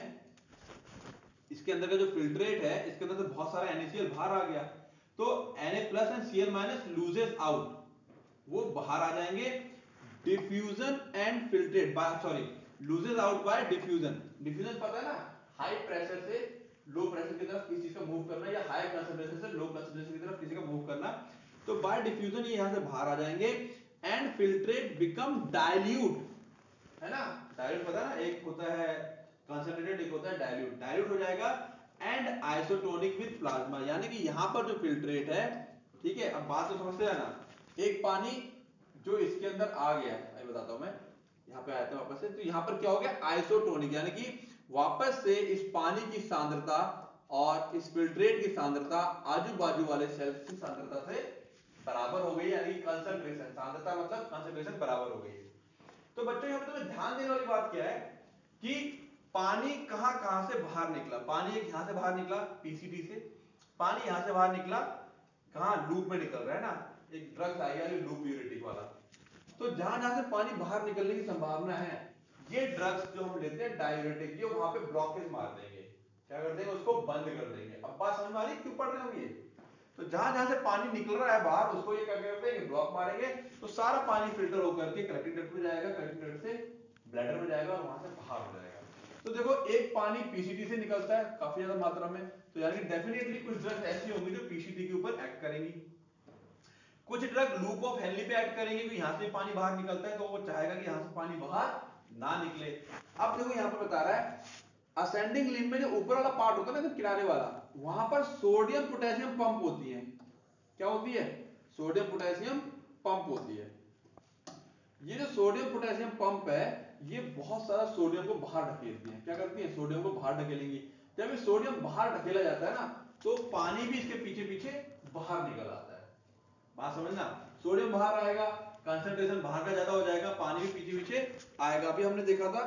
इसके अंदर का जो फिल्ट्रेट है, इसके अंदर से बहुत सारा NaCl बाहर आ गया, तो Na+ and Cl- loses out, वो बाहर आ जाएंगे। Diffusion and filtrate by, sorry, loses out by diffusion. Diffusion पता है ना, हाई प्रेशर से लो प्रेशर की तरफ किसी चीज का मूव करना, या हाई कंसंट्रेशन से लो कंसंट्रेशन की तरफ किसी का मूव करना, तो बाय डिफ्यूजन ये यहां से बाहर आ जाएंगे एंड फिल्ट्रेट बिकम डाइल्यूट, है ना। डाइल्यूट पता है ना, एक होता है कंसंट्रेटेड, एक होता है डाइल्यूट, डाइल्यूट हो जाएगा एंड आइसोटोनिक विद प्लाज्मा, यानी कि यहां पर जो फिल्ट्रेट है, ठीक है। अब बात तो समझते हैं ना, एक पानी जो इसके अंदर आ गया, मैं बताता हूं, मैं यहां पे आया था वापस से, तो यहां पर क्या हो गया, आइसोटोनिक, यानी कि वापस से इस पानी की सांद्रता और इस फिल्ट्रेट की सांद्रता आजू बाजू वाले सेल्स की सांद्रता से बराबर हो गई, यानी कंसंट्रेशन, सांद्रता मतलब कंसंट्रेशन बराबर हो गई। तो बच्चों यहाँ पे तुम्हें ध्यान देने वाली बात क्या है कि पानी कहां कहां से बाहर निकला, पानी एक यहां से बाहर निकला पीसीटी से, पानी यहां से बाहर निकला, कहां, लूप में निकल रहा है ना, एक ड्रग्स आएगा लूप यूरेटिक वाला। तो जहां जहां से पानी बाहर निकलने की संभावना है, ये ड्रग्स जो हम लेते हैं डायूरेटिक, ये वहां पे ब्लॉकेज मार देंगे, क्या कर देंगे, उसको बंद कर देंगे। अब बात समझ में आ रही है क्यों पढ़ रहे हम ये? तो जहां जहां से पानी निकल रहा है बाहर, उसको ये क्या करते हैं, ब्लॉक मारेंगे, तो सारा पानी फिल्टर होकर के कलेक्टिंग डक्ट में जाएगा, कलेक्टिंग डक्ट से ब्लैडर में जाएगा और वहां से बाहर हो जाएगा। तो देखो एक पानी पीसीटी से निकलता है काफी ज्यादा मात्रा में, तो यानी कि डेफिनेटली कुछ ड्रग्स ऐसी होंगी जो पीसीटी के ऊपर एक्ट करेंगी, कुछ ड्रग लूप ऑफ हेनली पे एक्ट करेंगे, तो यहां से पानी बाहर निकलता है तो वो चाहेगा कि यहां से पानी बाहर ना निकले। अब देखो यहां पर बता रहा है असेंडिंग लिम्ब में जो ऊपर वाला पार्ट होता है ना, किनारे वाला, वहां पर सोडियम पोटेशियम पंप होती है, क्या होती है, सोडियम पोटेशियम पंप होती है। ये जो सोडियम पोटेशियम पंप है, ये बहुत सारा सोडियम को बाहर ढकेलती है, क्या करती है, सोडियम को बाहर ढकेलेंगी। जब ये सोडियम बाहर ढकेला जाता है ना, तो पानी भी इसके पीछे पीछे बाहर निकल आता है। बात समझना, सोडियम बाहर आएगा, कंसंट्रेशन बाहर का ज्यादा हो जाएगा, पानी भी पीछे पीछे आएगा। अभी हमने देखा था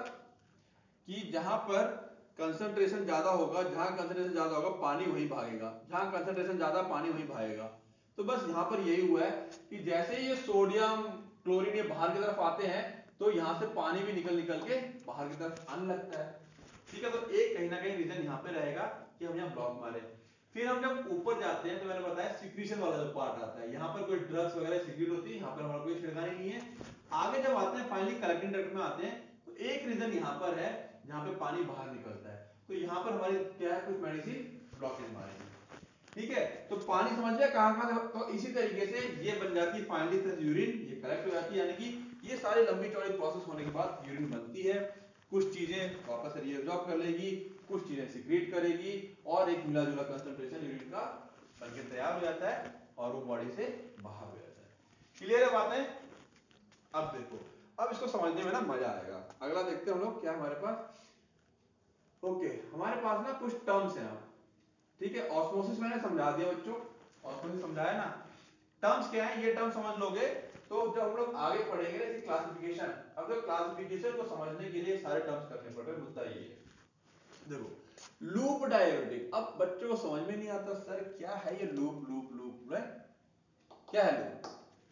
कि जहां पर कंसंट्रेशन ज्यादा होगा, जहां कंसंट्रेशन ज्यादा होगा पानी वहीं भागेगा, जहां कंसंट्रेशन ज्यादा पानी वहीं भागेगा। तो बस यहां पर यही हुआ है कि जैसे ये सोडियम क्लोरीन ये बाहर की तरफ आते हैं, तो यहां से पानी भी निकल निकल के बाहर की तरफ आने लगता है, ठीक है। तो एक कहीं ना कहीं रीजन यहां पे रहेगा कि हम यहां ब्लॉक मारे। फिर हम जब ऊपर जाते हैं तो मैंने बताया सिक्रीशन वाला जो पार्ट आता है, यहाँ पर कोई ड्रग्स वगैरह सिक्रीट होती है, यहाँ पर हमारा कोई छिड़कानी नहीं है। आगे जब आते हैं फाइनली कलेक्टिंग डक्ट में आते हैं, तो एक रीजन यहाँ पर है जहाँ पे पानी बाहर निकलता है, तो यहाँ पर हमारी क्या है, कुछ मेडिसिन ब्लॉकेज मारेगी, ठीक है। तो पानी समझ लिया कहाँ कहाँ, तो इसी तरीके से ये बन जाती है फाइनली यूरिन, ये कलेक्ट हो जाती है, यानी कि ये सारी लंबी चौड़ी प्रोसेस होने के बाद यूरिन बनती है, कुछ चीजें वापस रीअब्जॉर्ब कर लेगी, कुछ चीजें सीक्रेट करेगी और एक मिला जुला कंसंट्रेशन यूरिन का बनके तैयार हो जाता है और वो बॉडी से बाहर हो जाता है। क्लियर है बातें? अब देखो, अब इसको समझने में ना मजा आएगा। अगला देखते हैं हम लोग क्या हमारे पास। ओके, हमारे पास ना कुछ टर्म्स हैं। ठीक है, ऑस्मोसिस मैंने समझा दिया बच्चों, ऑस्मोसिस समझाया ना। टर्म्स क्या है, ये टर्म समझ लोगे तो जब हम लोग आगे पढ़ेंगे ना क्लासिफिकेशन, अब जो क्लासिफिकेशन को समझने के लिए सारे टर्म्स करने पड़ रहे हैं। मुद्दा ये है, देखो लूप डाययूरेटिक। अब बच्चों को समझ में नहीं आता सर क्या है ये लूप लूप लूप है, क्या है लूप?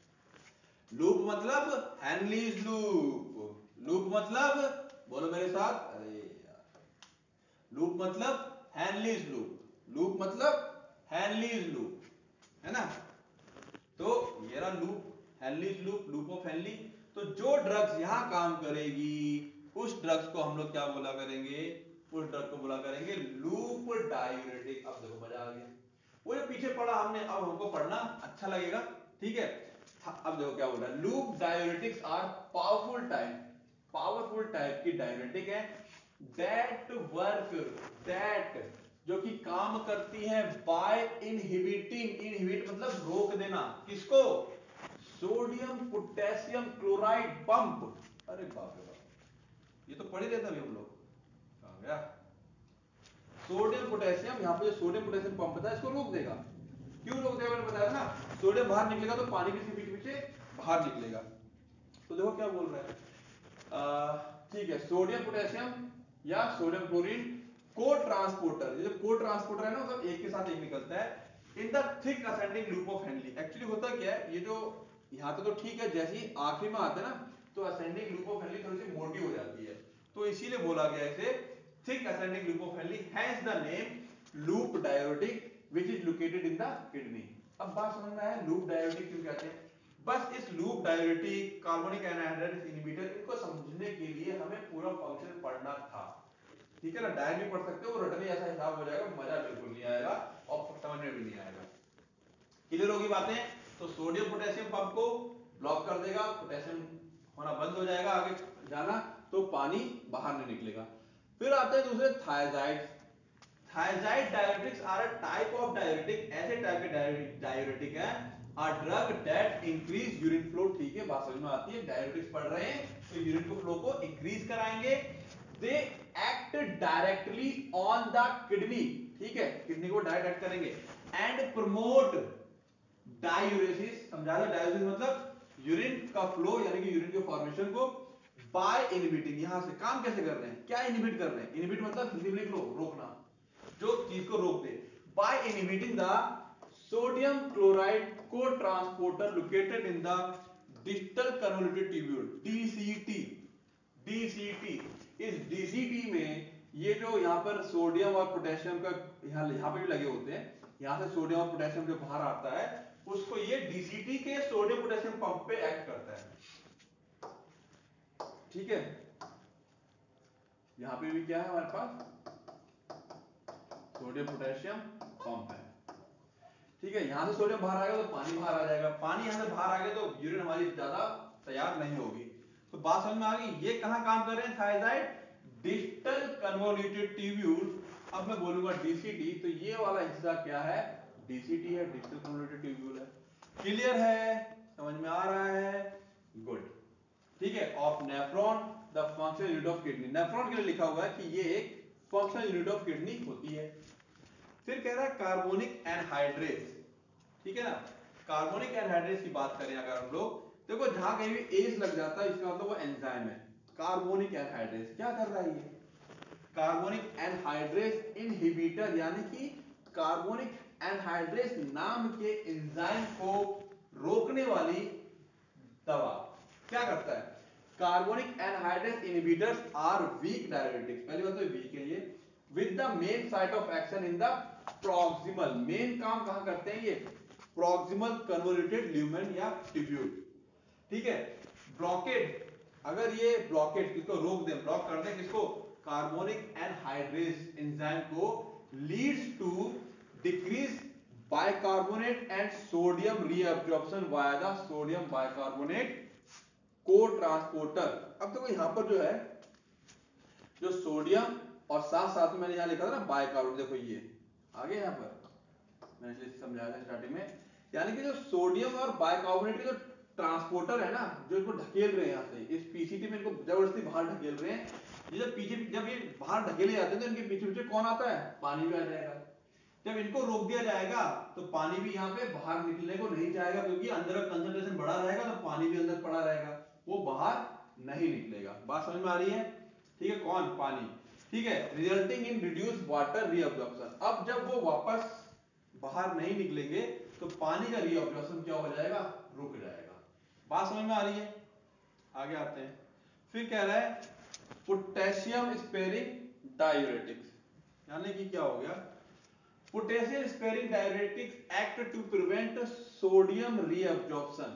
लूप मतलब हेनलीज लूप। लूप मतलब, बोलो मेरे साथ, अरे यार, लूप मतलब हेनलीज लूप। लूप मतलब हेनलीज लूप, है ना? तो ये रहा loop, Henle's loop, loop of Henle. तो जो ड्रग्स यहां काम करेगी उस ड्रग्स को हम लोग क्या बोला करेंगे? उस ड्रग को बोला करेंगे लूप डाययूरेटिक। अब देखो मजा आ गया, वो जो पीछे पढ़ा हमने अब हमको पढ़ना अच्छा लगेगा। ठीक है, अब देखो क्या बोल रहा है, loop diuretics are powerful type की डाययूरेटिक है दैट वर्क, दैट जो कि काम करती है बाय इनहिबिटिंग, इनहिबिट मतलब रोक देना, किसको? Sodium potassium chloride pump. अरे बाप रे बाप, ये तो पढ़ ही रहता हम लोग, कहां गया? सोडियम पोटेशियम, यहाँ पे जो सोडियम पोटेशियम पंप था इसको रोक देगा। क्यों रोक देगा? मैंने बताया था ना, सोडियम बाहर निकलेगा तो पानी भी इसके पीछे पीछे बाहर निकलेगा। तो देखो क्या बोल रहा है, ठीक है, सोडियम पोटेशियम या सोडियम क्लोरीन को ट्रांसपोर्टर, ये जो को ट्रांसपोर्टर है ना, मतलब एक के साथ एक निकलता है in the thick ascending loop of Henle. Actually होता क्या है, ये जो यहाँ तो ठीक है, जैसे ही आखिरी में आते हैं ना तो असेंडिंग लूप ऑफ हेनली थोड़ी सी मोटी हो जाती है, तो इसीलिए बोला गया इसे thick ascending loop of Henle, has the name loop diuretic which is located in the kidney. अब बात समझ में आया लूप डाययूरेटिक क्यों कहते हैं? बस इस loop diuretic, carbonic anhydride inhibitor, इनको समझने के लिए हमें पूरा फंक्शन पढ़ना था। ठीक है ना, डायरेक्ट भी पढ़ सकते हो, रटने जैसा हिसाब हो जाएगा, मजा बिल्कुल नहीं आएगा और समझ में भी नहीं आएगा। क्लियर होगी बातें? तो सोडियम पोटेशियम पंप को ब्लॉक कर देगा, पोटेशियम होना बंद हो जाएगा आगे जाना, तो पानी बाहर नहीं निकलेगा। फिर आते हैं दूसरे thiazide. Thiazide diuretics are a type of diuretic, ऐसे टाइप के डाययूरेटिक है a drug that increase urine flow. ठीक है, बात समझ में आती है, डाययूरेटिक्स पढ़ रहे हैं तो यूरिन को फ्लो को इंक्रीज कराएंगे। They act directly on the kidney, ठीक है, किडनी को डायरेक्ट एक्ट करेंगे एंड प्रमोट डायूरेसिस। समझा दो, डायूरेसिस मतलब यूरिन का फ्लो यानी कि यूरिन के फॉर्मेशन को बाय इनहिबिटिंग। यहां से काम कैसे कर रहे हैं, क्या इनहिबिट कर रहे हैं? इनहिबिट मतलब फिजिकली फ्लो, रोकना, जो चीज को रोक दे। By inhibiting the sodium chloride cotransporter located in the distal convoluted tubule, DCT. DCT, इस डीसीटी में ये जो यहाँ पर सोडियम और पोटेशियम का यहाँ पे भी लगे होते हैं, यहाँ से सोडियम और पोटेशियम जो बाहर आता है उसको ये डीसीटी के सोडियम पोटेशियम पंप पे एक्ट करता है। ठीक है, यहाँ पे भी क्या है हमारे पास, सोडियम पोटेशियम पंप है। ठीक है, यहां से सोडियम बाहर आएगा तो पानी बाहर आ जाएगा, पानी यहां से बाहर आ गया तो यूरिन हमारी ज्यादा तैयार नहीं होगी। तो बात समझ में आ गई, ये कहां काम कर रहे हैं थायजाइड? Distal convoluted tubule. अब मैं बोलूंगा डीसीटी, तो ये वाला हिस्सा क्या है? डीसीटी है, डिस्टल कन्वोल्यूटेड ट्यूब्यूल है। क्लियर है, समझ में आ रहा है? गुड। ठीक है, of nephron the functional unit of kidney. Nephron के लिए लिखा हुआ है कि ये एक फंक्शनल यूनिट ऑफ किडनी होती है। फिर कह रहा है कार्बोनिक एनहाइड्रेस। ठीक है ना, कार्बोनिक एनहाइड्रेस की बात करें अगर हम लोग, देखो जहां कहीं भी एस लग जाता है इसका मतलब वो एंजाइम है। कार्बोनिक एनहाइड्रेस क्या कर रहा है ये? कार्बोनिक एनहाइड्रेस इनहिबिटर, यानी कि कार्बोनिक एनहाइड्रेस नाम के एंजाइम को रोकने वाली दवा क्या करता है? Carbonic anhydrase inhibitors are weak diuretics. पहली बात तो वीक है ये, with the main site of action in the proximal. Main काम कहां करते हैं ये? प्रॉक्सिमल कन्वोल्यूटेड ल्यूमेन या ट्यूब्यूल। ठीक है, ब्लॉकेड, अगर ये ब्लॉकेड किसको रोक दे, ब्लॉक कर दे किसको? कार्बोनिक एनहाइड्रेस एंजाइम को, leads to decrease bicarbonate and sodium reabsorption via the sodium bicarbonate cotransporter. अब देखो यहां पर जो है जो सोडियम और साथ साथ में मैंने यहां लिखा था ना बाइकार्बोनेट, देखो ये आगे यहां पर मैंने इसलिए समझाया था स्टार्टिंग में, यानी कि जो सोडियम और बाइकार्बोनेट के जो ट्रांसपोर्टर है ना, जो इसको ढकेल रहे हैं यहां से इस पीसीटी में, इनको जबरदस्ती बाहर ढकेल रहे हैं। ये जब पीछे जब ये बाहर ढकेले जाते हैं तो इनके पीछे पीछे कौन आता है, पानी भी आ जाएगा। जब इनको रोक दिया जाएगा तो पानी भी यहाँ पे बाहर निकलने को नहीं चाहेगा, क्योंकि अंदर का कंसंट्रेशन बढ़ा रहेगा तो पानी भी अंदर पड़ा रहेगा, वो बाहर नहीं निकलेगा। बात समझ में आ रही है? ठीक है, कौन, पानी। ठीक है, resulting in reduce water reabsorption. अब जब वो वापस बाहर नहीं निकलेंगे तो पानी का रीअब्जॉर्प्शन क्या हो जाएगा, रुक जाएगा। बात समझ में आ रही है? आगे आते हैं। फिर कह रहा है पोटेशियम स्पेयरिंग डायूरेटिक्स, यानी कि क्या हो गया, potassium sparing diuretics act to prevent sodium reabsorption.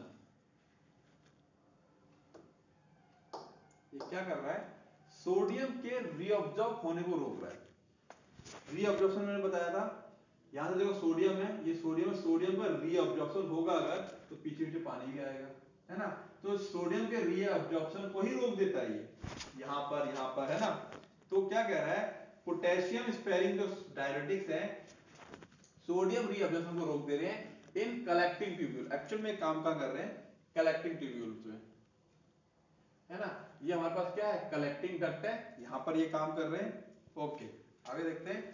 ये क्या कर रहा है, सोडियम के रीअब्जॉर्ब होने को रोक रहा है। रीअब्जॉर्प्शन मैंने बताया था, यहां से देखो सोडियम है, ये सोडियम है, सोडियम का रीअब्जॉर्प्शन होगा अगर तो पीछे पीछे पानी भी आएगा, है ना, तो सोडियम के रीअब्जॉर्प्शन को ही रोक देता है ये यहां पर है ना। तो क्या कह रहा है, पोटेशियम स्पेयरिंग जो डायूरेटिक्स है सोडियम रीअब्जॉर्प्शन को रोक दे रहे हैं इन कलेक्टिंग ट्यूब्यूल। एक्चुअल में काम कर रहे हैं कलेक्टिंग ट्यूब्यूल्स में, है ना। ये हमारे पास क्या है, कलेक्टिंग डक्ट है, यहां पर ये काम कर रहे हैं। ओके, आगे देखते हैं।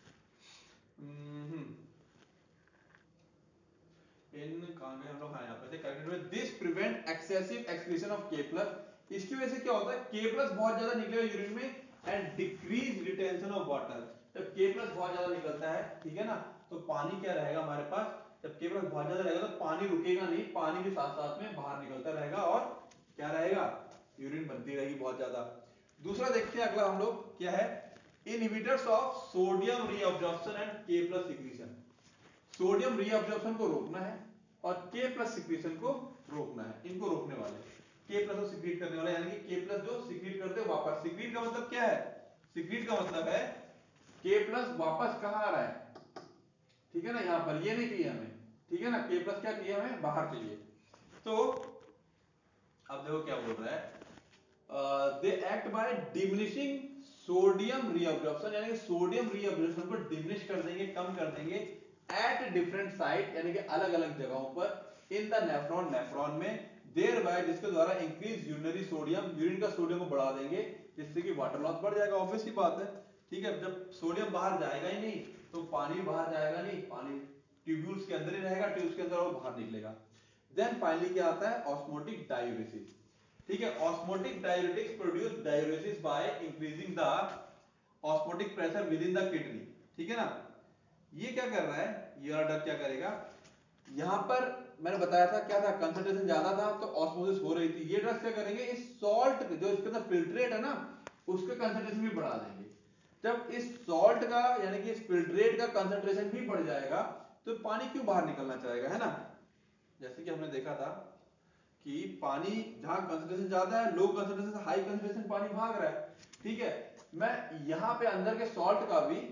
इन कहां गए हम लोग, हाँ यहाँ पे corrected with this prevent excessive excretion of K+। इसकी वजह से क्या होता है, K+ बहुत ज्यादा निकलेगा यूरिन में and decrease retention of water. जब K+ बहुत ज्यादा निकलता है, ठीक है ना, तो पानी क्या रहेगा हमारे पास, जब K+ बहुत ज्यादा रहेगा तो पानी रुकेगा नहीं, पानी भी साथ साथ में बाहर निकलता रहेगा और क्या रहेगा, यूरिन बनती रहेगी बहुत ज्यादा। दूसरा देखते हैं अगला हम लोग क्या है, inhibitors of sodium reabsorption and K+ secretion. Sodium reabsorption को रोकना है और K+ सिक्रीशन को रोकना है, इनको रोकने वाले K+ को सिक्रीट करने वाले, यानी कि K+ जो सिक्रीट करते हैं वापस, सिक्रीट का मतलब क्या है, सिक्रीट का मतलब है K+ वापस कहां आ रहा है, ठीक है ना, यहां पर ये नहीं चाहिए हमें, ठीक है ना, K+ क्या चाहिए हमें, बाहर चाहिए। तो अब देखो क्या बोल रहा है, they act by diminishing sodium reabsorption, यानी कि सोडियम रीअब्जॉर्प्शन को डिमिनिश कर देंगे, कम कर देंगे एट डिफरेंट साइट, यानी कि अलग अलग जगहों पर इन द नेफ्रॉन में, देयर बाय जिसके द्वारा इंक्रीज यूरिनरी सोडियम, यूरिन का सोडियम को बढ़ा देंगे, जिससे कि वाटर लॉस बढ़ जाएगा। ऑब्वियस सी बात है, ठीक है, जब सोडियम बाहर जाएगा ही नहीं तो पानी बाहर जाएगा नहीं, पानी ट्यूब्यूल्स के अंदर ही रहेगा, ट्यूब्स के अंदर और बाहर निकलेगा। देन फाइनली क्या आता है, ऑस्मोटिक डायूरेसिस। ठीक है, osmotic diuretics produce diuresis by increasing the osmotic pressure within the kidney. ठीक है ना, ये क्या कर रहा है, ये वाला ड्रग क्या करेगा, यहां पर मैंने बताया था क्या था, कंसंट्रेशन ज्यादा था तो ऑस्मोसिस हो रही थी, ये ड्रग क्या करेंगे, इस सॉल्ट जो इसके अंदर फिल्ट्रेट है ना उसका कंसंट्रेशन भी बढ़ा देंगे। जब इस सॉल्ट का यानी कि इस फिल्ट्रेट का कंसंट्रेशन भी बढ़ जाएगा तो पानी क्यों बाहर निकलना चाहेगा, है ना। जैसे कि हमने देखा था कि पानी जहां कंसंट्रेशन ज्यादा है, लो कंसंट्रेशन से हाई कंसंट्रेशन पानी भाग रहा है, ठीक है, मैं यहां पे अंदर के सॉल्ट का भी,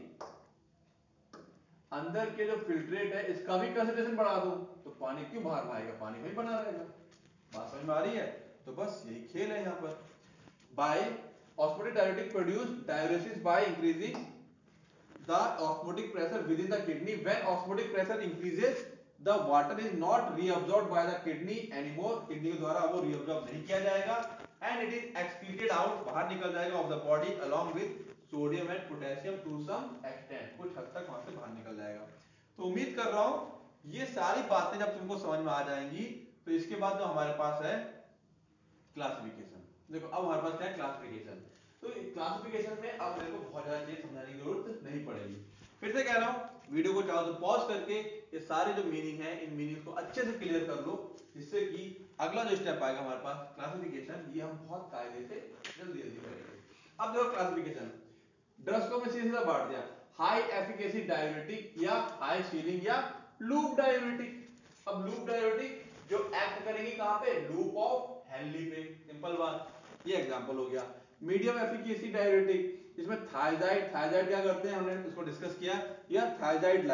अंदर के जो फिल्ट्रेट है इसका भी कंसंट्रेशन बढ़ा दूं तो पानी क्यों बाहर भागेगा, पानी वहीं बना रहेगा। बात समझ में आ रही है? तो बस यही खेल है यहां पर। By osmotic diuretic produce diuresis by increasing the osmotic pressure within the kidney. When osmotic pressure increases the water is not reabsorbed by the kidney anymore, kidney के द्वारा वो रीअब्सॉर्ब नहीं किया जाएगा and it is excreted out, बाहर निकल जाएगा of the body along with sodium and potassium to some extent, कुछ हद तक वहां से बाहर निकल जाएगा। तो उम्मीद कर रहा हूं ये सारी बातें जब तुमको समझ में आ जाएंगी तो इसके बाद जो हमारे पास है क्लासिफिकेशन। देखो अब हमारे पास क्या है, क्लासिफिकेशन। तो क्लासिफिकेशन में अब मेरे को बहुत ज्यादा चीज समझाने की जरूरत नहीं पड़ेगी। फिर से कह रहा हूं वीडियो को चाहो तो पॉज करके ये सारे जो मीनिंग है इन मीनिंग को अच्छे से क्लियर कर लो, जिससे कि अगला जो स्टेप आएगा हमारे पास क्लासिफिकेशन, ये हम बहुत कायदे से जल्दी जल्दी करेंगे। अब देखो क्लासिफिकेशन, ड्रग्स को मैं सीधा बांट दिया, हाई एफिकेसी डायूरेटिक या हाई सीलिंग या लूप डायूरेटिक। अब लूप डायूरेटिक जो एक्ट करेंगे कहां पे, लूप ऑफ हेनली पे, सिंपल बात, ये एग्जांपल हो गया। मीडियम एफिकेसी डायूरेटिक, इसमें थायजाइड, थायजाइड क्या करते हैं हमने उसको डिस्कस किया, या थायजाइड लाइक,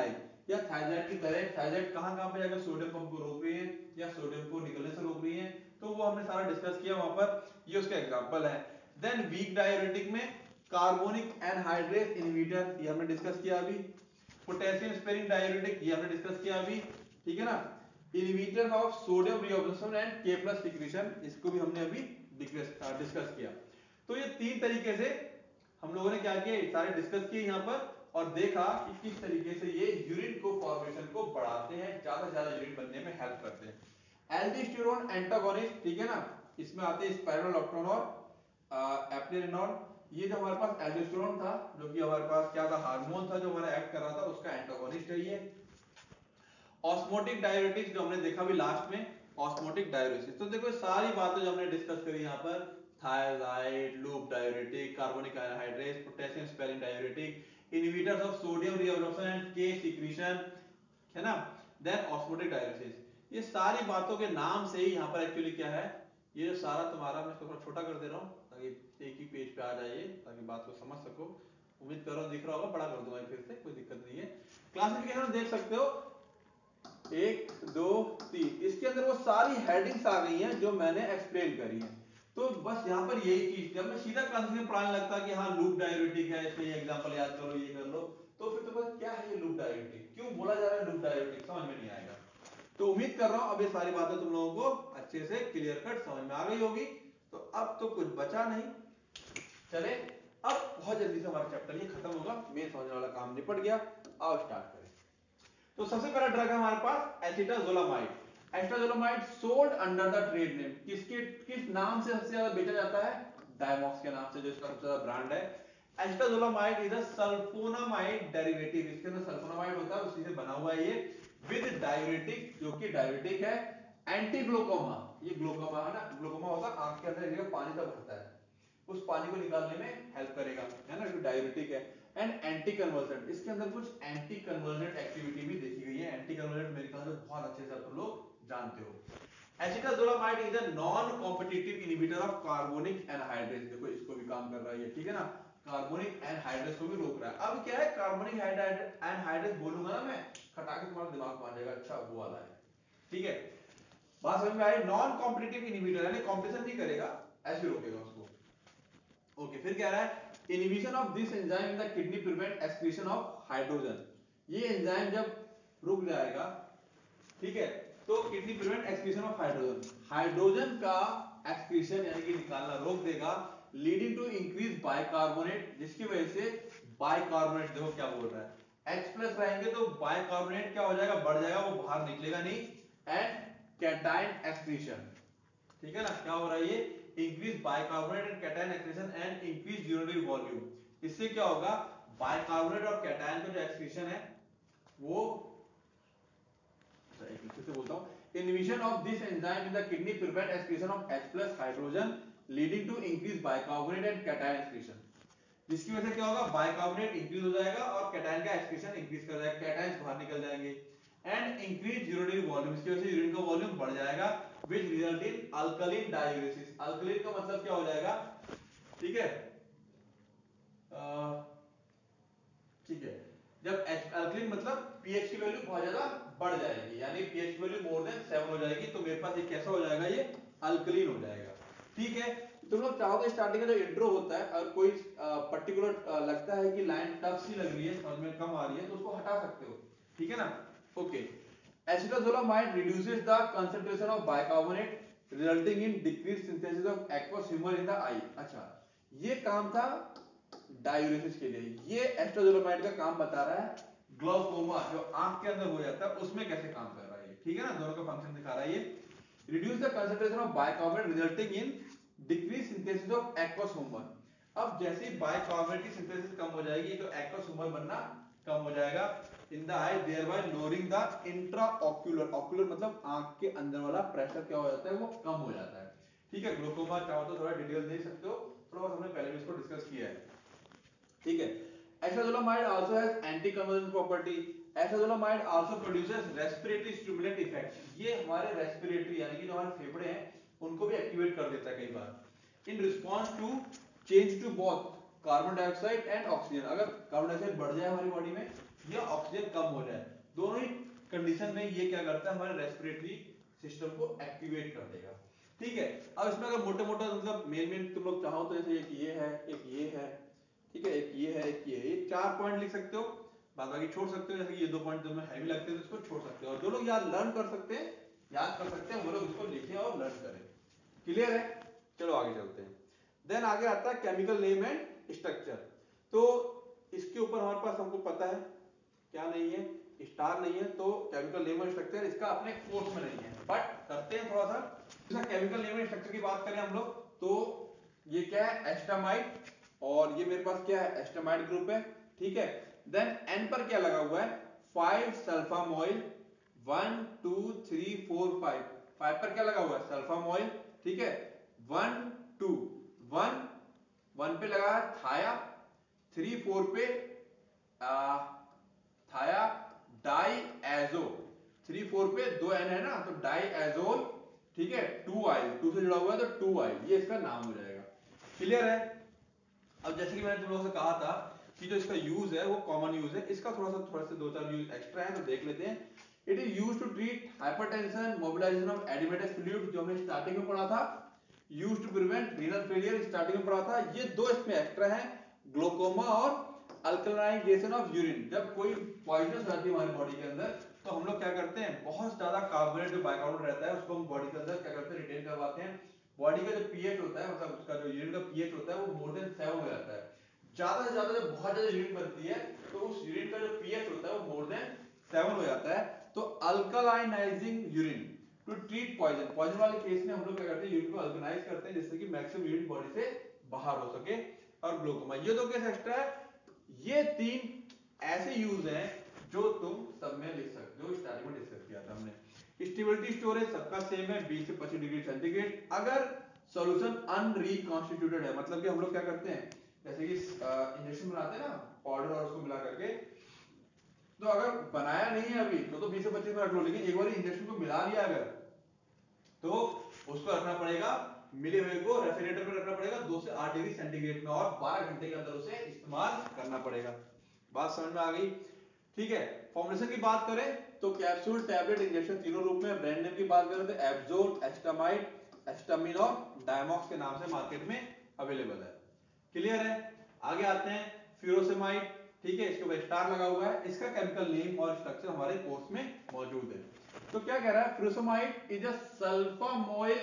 या थायजाइड की तरह थायजाइड कहाँ पे जाकर सोडियम पंप को रोक रही है या सोडियम को निकलने से रोक रही है, तो वो हमने सारा डिस्कस किया वहां पर, ये उसका एग्जांपल है। देन वीक डायूरेटिक में कार्बोनिक एनहाइड्रेस इनहिबिटर, ये हमने डिस्कस किया अभी। पोटेशियम स्पेरिंग डायूरेटिक, ये हमने डिस्कस किया अभी, ठीक है ना। Inhibitor of sodium reabsorption and K+ secretion, इसको भी हमने अभी डिस्कस किया। तो ये तीन तरीके से हम लोगों ने क्या किया, सारे डिस्कस किए यहाँ पर, और देखा कि किस तरीके से ये यूरिन को फॉर्मेशन को बढ़ाते हैं, ज्यादा से ज्यादा यूरिन बनने में हेल्प करते हैं। एल्डोस्टेरोन एंटागोनिस्ट, ठीक है ना, इसमें आते हैं स्पाइरोलैक्टोन और एप्लेरिनोल। ये जो हमारे पास एल्डोस्टेरोन था, जो कि हमारे पास क्या था, हार्मोन था जो हमारा एक्ट कर रहा था, उसका एंटागोनिस्ट है ये। ऑस्मोटिक डायूरेटिक्स जो हमने देखा भी लास्ट में, ऑस्मोटिक डायूरेसिस। तो देखो सारी बातें जो हमने डिस्कस करी यहाँ पर, thyroid, loop diuretic, carbonic anhydrase, potassium sparing diuretic, inhibitors of sodium reabsorption and K secretion, है ना। देन ऑस्मोटिक डायूरेसिस, ये सारी बातों के नाम से ही यहाँ पर एक्चुअली क्या है, ये सारा तुम्हारा, मैं इसको थोड़ा छोटा कर दे रहा हूँ ताकि एक ही पेज पे आ जाइए, ताकि बात को समझ सको। उम्मीद कर रहा हूँ दिख रहा होगा, बड़ा कर दूंगा फिर से, कोई दिक्कत नहीं है। क्लासिफिकेशन देख सकते हो, 1 2 3, इसके अंदर वो सारी हेडिंग्स आ गई हैं जो मैंने एक्सप्लेन करी हैं। तो बस यहाँ पर यही चीज, जब मैं सीधा क्लासिफिकेशन पढ़ाने लगता कि हाँ लूप डायूरेटिक है, इसमें एग्जांपल याद करो, ये कर लो, तो फिर तो बस क्या है ये लूप डायूरेटिक, क्यों बोला जा रहा है लूप डायूरेटिक, समझ में नहीं आएगा। तो उम्मीद कर रहा हूं अब ये सारी बातें तुम लोगों को अच्छे से क्लियर कट समझ में आ गई होगी। तो अब तो कुछ बचा नहीं, चले अब बहुत जल्दी से हमारा चैप्टर ये खत्म होगा, मेन समझने वाला काम निपट गया। आओ स्टार्ट करें। तो सबसे पहला ड्रग है हमारे पास acetazolamide. Acetazolamide sold under the trade name, किस नाम से सबसे ज्यादा बेचा जाता है, डायमॉक्स के नाम से, जो इसका सबसे ज्यादा ब्रांड है। Acetazolamide is a sulfonamide derivative, इसके अंदर सल्फोनामाइड होता है, उसी से बना हुआ है ये, विद डायूरेटिक, जो कि डायूरेटिक है, एंटी ग्लूकोमा, ये ग्लूकोमा है ना, ग्लूकोमा होता है आंख के अंदर एक पानी सा भरता है, उस पानी को निकालने में हेल्प करेगा, है ना, जो डायूरेटिक है। एंड एंटी कन्वर्जेंट, इसके अंदर कुछ एंटी कन्वर्जेंट एक्टिविटी भी देखी गई है। एंटी कन्वर्जेंट मेरे ख्याल से बहुत अच्छे से तुम लोग जानते हो। Acetazolamide is a non competitive inhibitor of carbonic anhydrase, देखो इसको भी काम कर रहा है ये, ठीक है ना, कार्बोनिक एनहाइड्रेस को भी रोक रहा है। अब क्या है, कार्बोनिक एनहाइड्रेस बोलूंगा ना मैं, खटाके तुम्हारे दिमाग में आ जाएगा, अच्छा वो वाला है, ठीक है, बात समझ में आई। नॉन कॉम्पिटिटिव इनहिबिटर यानी कॉम्पिटिशन नहीं करेगा, ऐसे रोकेगा उसको। ओके, फिर कह रहा है inhibition of this enzyme in the kidney prevent excretion of hydrogen, ये एंजाइम जब रुक जाएगा, ठीक है, तो kidney prevent excretion of hydrogen, hydrogen का एक्सक्रीशन यानी कि निकालना रोक देगा, लीडिंग टू इंक्रीज बाइकार्बोनेट, जिसकी वजह से बाइकार्बोनेट, देखो क्या बोल रहा है, H+ रहेंगे तो बाइकार्बोनेट क्या हो जाएगा, बढ़ जाएगा, वो बाहर निकलेगा नहीं, एंड कैटायन एक्सक्रीशन, ठीक है ना, क्या हो रहा है ये, increase bicarbonate and cation excretion and increase urinary volume. इससे क्या होगा, बाइकार्बोनेट और कैटायन का जो एक्सक्रीशन है वो, फिर से बोलता हूं, inhibition of this enzyme in the kidney prevent excretion of H+ hydrogen leading to increase bicarbonate and cation excretion, जिसकी वजह से क्या होगा, बाइकार्बोनेट इंक्रीज हो जाएगा और कैटायन का एक्सक्रीशन इंक्रीज कर जाएगा, कैटायंस बाहर निकल जाएंगे, एंड इंक्रीज यूरिनरी वॉल्यूम, इसकी वजह से यूरिन का वॉल्यूम बढ़ जाएगा, which result in alkaline diuresis. Alkaline का मतलब क्या हो जाएगा, ठीक है, ठीक है, जब अल्कलीन मतलब pH की वैल्यू बहुत ज्यादा बढ़ जाएगी, यानी pH की वैल्यू मोर देन 7 हो जाएगी, तो मेरे पास ये कैसा हो जाएगा, ये अल्कलीन हो जाएगा, ठीक है। तुम लोग चाहो तो स्टार्टिंग का जो इंट्रो होता है, अगर कोई पर्टिकुलर लगता है कि लाइन टफ सी लग रही है, समझ में कम आ रही है, तो उसको हटा सकते हो, ठीक है ना। Okay, acetazolamide reduces the concentration of bicarbonate resulting in decrease synthesis of aqueous humour in the eye. अच्छा, ये काम था डायूरेसिस के लिए, ये एस्ट्राजोलामाइड का काम बता रहा है ग्लाउकोमा जो आंख के अंदर हो जाता है उसमें कैसे काम कर रहा है, ठीक है ना, दोनों का फंक्शन दिखा रहा है ये। Reduce the concentration of bicarbonate resulting in decrease synthesis of aqueous humour. अब जैसे ही बाइकार्बोनेट की सिंथेसिस कम हो जाएगी तो एक्वस ह्यूमर बनना कम हो जाएगा in the eye, thereby lowering the intraocular, ocular मतलब आंख के अंदर वाला प्रेशर क्या हो जाता है, वो कम हो जाता है, ठीक है। ग्लूकोमा चाहो तो थोड़ा डिटेल दे सकते हो, थोड़ा बहुत हमने पहले भी इसको डिस्कस किया है, ठीक है। Acetazolamide also has anti-convergent property. Acetazolamide also produces respiratory stimulant effect. ये हमारे रेस्पिरेटरी यानी कि जो हमारे फेफड़े हैं उनको भी एक्टिवेट कर देता है कई बार, in response to change to both carbon dioxide and oxygen। अगर कार्बन डाइऑक्साइड बढ़ जाए हमारी बॉडी में या ऑक्सीजन कम हो जाए, दोनों ही कंडीशन में ये क्या करता है, हमारे रेस्पिरेटरी सिस्टम को एक्टिवेट कर देगा। ठीक है, अब इसमें अगर मोटे मोटा मतलब मेन तुम लोग चाहो तो जैसे एक ये है, एक ये है, ठीक है, एक ये है, एक ये 4 पॉइंट लिख सकते हो, बाद बाकी छोड़ सकते हो। जैसे कि ये 2 पॉइंट तुम्हें हैवी लगते हैं तो इसको छोड़ सकते हो। और जो लोग याद लर्न कर सकते हैं, याद कर सकते हैं, वो लोग इसको लिखें और लर्न करें। क्लियर है? चलो आगे चलते हैं। देन आगे आता है केमिकल नेम एंड स्ट्रक्चर। तो इसके ऊपर हमारे पास हमको पता है क्या नहीं है, स्टार नहीं है, तो केमिकल नेम एंड स्ट्रक्चर इसका अपने कोर्स में नहीं है, बट करते हैं थोड़ा सा। इसका केमिकल नेम एंड स्ट्रक्चर की बात करें हम लोग तो ये क्या है, एस्टामाइड, और ये मेरे पास क्या है, एस्टामाइड ग्रुप है। ठीक है, देन एन पर क्या लगा हुआ है, 5 सल्फामोइल, 1 2 3 4 5, 5 पर क्या लगा हुआ है, सल्फामोइल। ठीक है, 1 2 1 पे लगा है थाया, 3 4 पे थाया डाई एजो, 3 4 पे 2 एन है ना, तो डाई एजोल। ठीक है, 2 आइल, 2 से जुड़ा हुआ है तो 2 आइल, ये इसका नाम हो जाएगा। क्लियर है? अब जैसे कि मैंने तुम लोगों से कहा था कि जो इसका यूज है वो कॉमन यूज है, इसका थोड़ा से 2-4 यूज एक्स्ट्रा है तो देख लेते हैं। It is used to treat hypertension, mobilisation of oedematous fluid, जो हमने स्टार्टिंग में पढ़ा था। Used to prevent renal failure, starting में पढ़ा था। ये 2 इसमें एक्स्ट्रा है, ग्लूकोमा और अल्कलाइजेशन ऑफ यूरिन। जब कोई पॉइजनस रहती है हमारी बॉडी के अंदर तो हम लोग क्या करते हैं, बहुत ज्यादा कार्बोनेट जो बाइकार्बोनेट रहता है उसको हम बॉडी के अंदर क्या करते हैं, रिटेन करवाते हैं। बॉडी का जो पीएच होता है, मतलब उसका जो यूरिन का पीएच होता है वो मोर देन 7 हो जाता है। ज्यादा से ज्यादा जब बहुत ज्यादा यूरिन बनती है तो उस यूरिन का जो पीएच होता है वो मोर देन 7 हो जाता है। तो alkalinising urine to treat poison, poison वाले केस में हम लोग क्या करते हैं, यूरिन को अल्कलाइज करते हैं जिससे कि मैक्सिमम यूरिन बॉडी से बाहर हो सके। और ग्लूकोमा, ये 2 केस एक्स्ट्रा है। ये 3 ऐसे यूज हैं जो तुम सब में लिख सकते हो, स्टार्टिंग में डिस्कस किया था हमने। स्टेबिलिटी स्टोरेज सबका सेम है, 20 से 25 डिग्री सेंटीग्रेड। अगर सॉल्यूशन अनरीकॉन्स्टिट्यूटेड है, मतलब कि हम लोग क्या करते हैं, जैसे कि इंजेक्शन बनाते हैं ना पाउडर और उसको मिला करके, तो अगर बनाया नहीं है अभी तो 20 से 25 मिनट लो, लेकिन एक बार इंजेक्शन को मिला लिया अगर तो उसको रखना पड़ेगा, मिले हुए को रेफ्रिजरेटर में रखना पड़ेगा 2 से 8 डिग्री सेंटीग्रेड में, और 12 घंटे के अंदर उसे इस्तेमाल करना पड़ेगा। बात समझ में आ गई? ठीक है, फॉर्मुलेशन की बात करें तो कैप्सूल, टैबलेट, इंजेक्शन तीनों रूप में। ब्रांड नेम की बात करें तो एब्जोल, एस्टामाइड, एस्टामिन और डायमॉक्स के नाम से मार्केट में अवेलेबल है। क्लियर है? आगे आते हैं फ्यूरोसेमाइड। ठीक है, इसके ऊपर स्टार लगा हुआ है, इसका केमिकल नेम और स्ट्रक्चर हमारे कोर्स में मौजूद है। तो क्या कह रहा है, furosemide is a sulfamoyl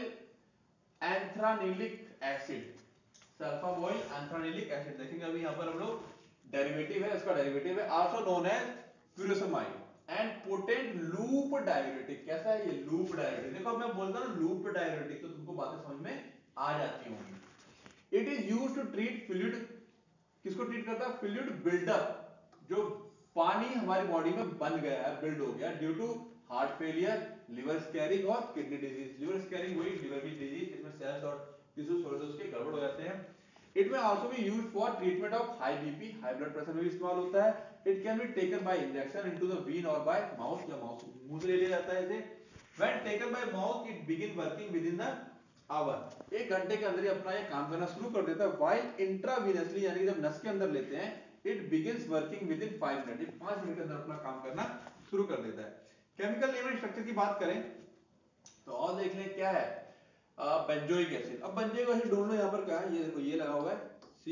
anthranilic acid, sulfamoyl anthranilic acid. देखेंगे अभी यहां पर हम लोग, डेरिवेटिव है, इसका डेरिवेटिव है, also known as furosemide and potent loop diuretic. कैसा है ये लूप डाययूरेटिक? देखो अब मैं बोलता हूं लूप डाययूरेटिक तो तुमको बातें समझ में आ जाती होंगी। It is used to treat fluid, किसको ट्रीट करता है, फ्लूइड बिल्डअप, जो पानी हमारी बॉडी में बन गया है, बिल्ड हो गया due to heart failure, liver scarring और किडनी डिजीज। लिवर स्कैरिंग वही लिवर की डिजीज जिसमें सेल्स और टिश्यू सोल्यूशंस के गड़बड़ हो जाते हैं। It may also be used for treatment of high BP, high blood pressure में भी इस्तेमाल होता है। It can be taken by injection into the vein और बाय माउथ, या माउथ मुंह से ले लिया जाता है इसे। When taken by mouth it begin working within the hour, 1 घंटे के अंदर ही अपना ये काम करना शुरू कर देता है। व्हाइल इंट्रावीनसली, यानी जब नस के अंदर लेते हैं, it begins working within 5 minute, 5 minute के अंदर अपना काम करना शुरू कर देता है। केमिकल नेम एंड स्ट्रक्चर की बात करें तो और देख लें क्या है, बेंजोइक एसिड। अब बेंजोइक एसिड ढूंढ लो, यहां पर क्या है, ये देखो ये लगा हुआ है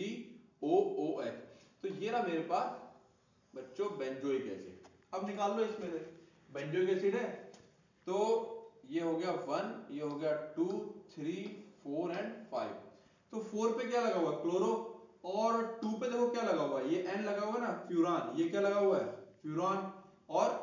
COOH, तो ये रहा मेरे पास बच्चों बेंजोइक एसिड। अब निकाल लो इसमें से, बेंजोइक एसिड है तो ये हो गया 1, ये हो गया 2 3 4 एंड 5। तो 4 पे क्या लगा हुआ है, क्लोरो, और 2 पे देखो क्या लगा हुआ है, ये N लगा हुआ है ना, फ्यूरान, ये क्या लगा हुआ है, फ्यूरान, और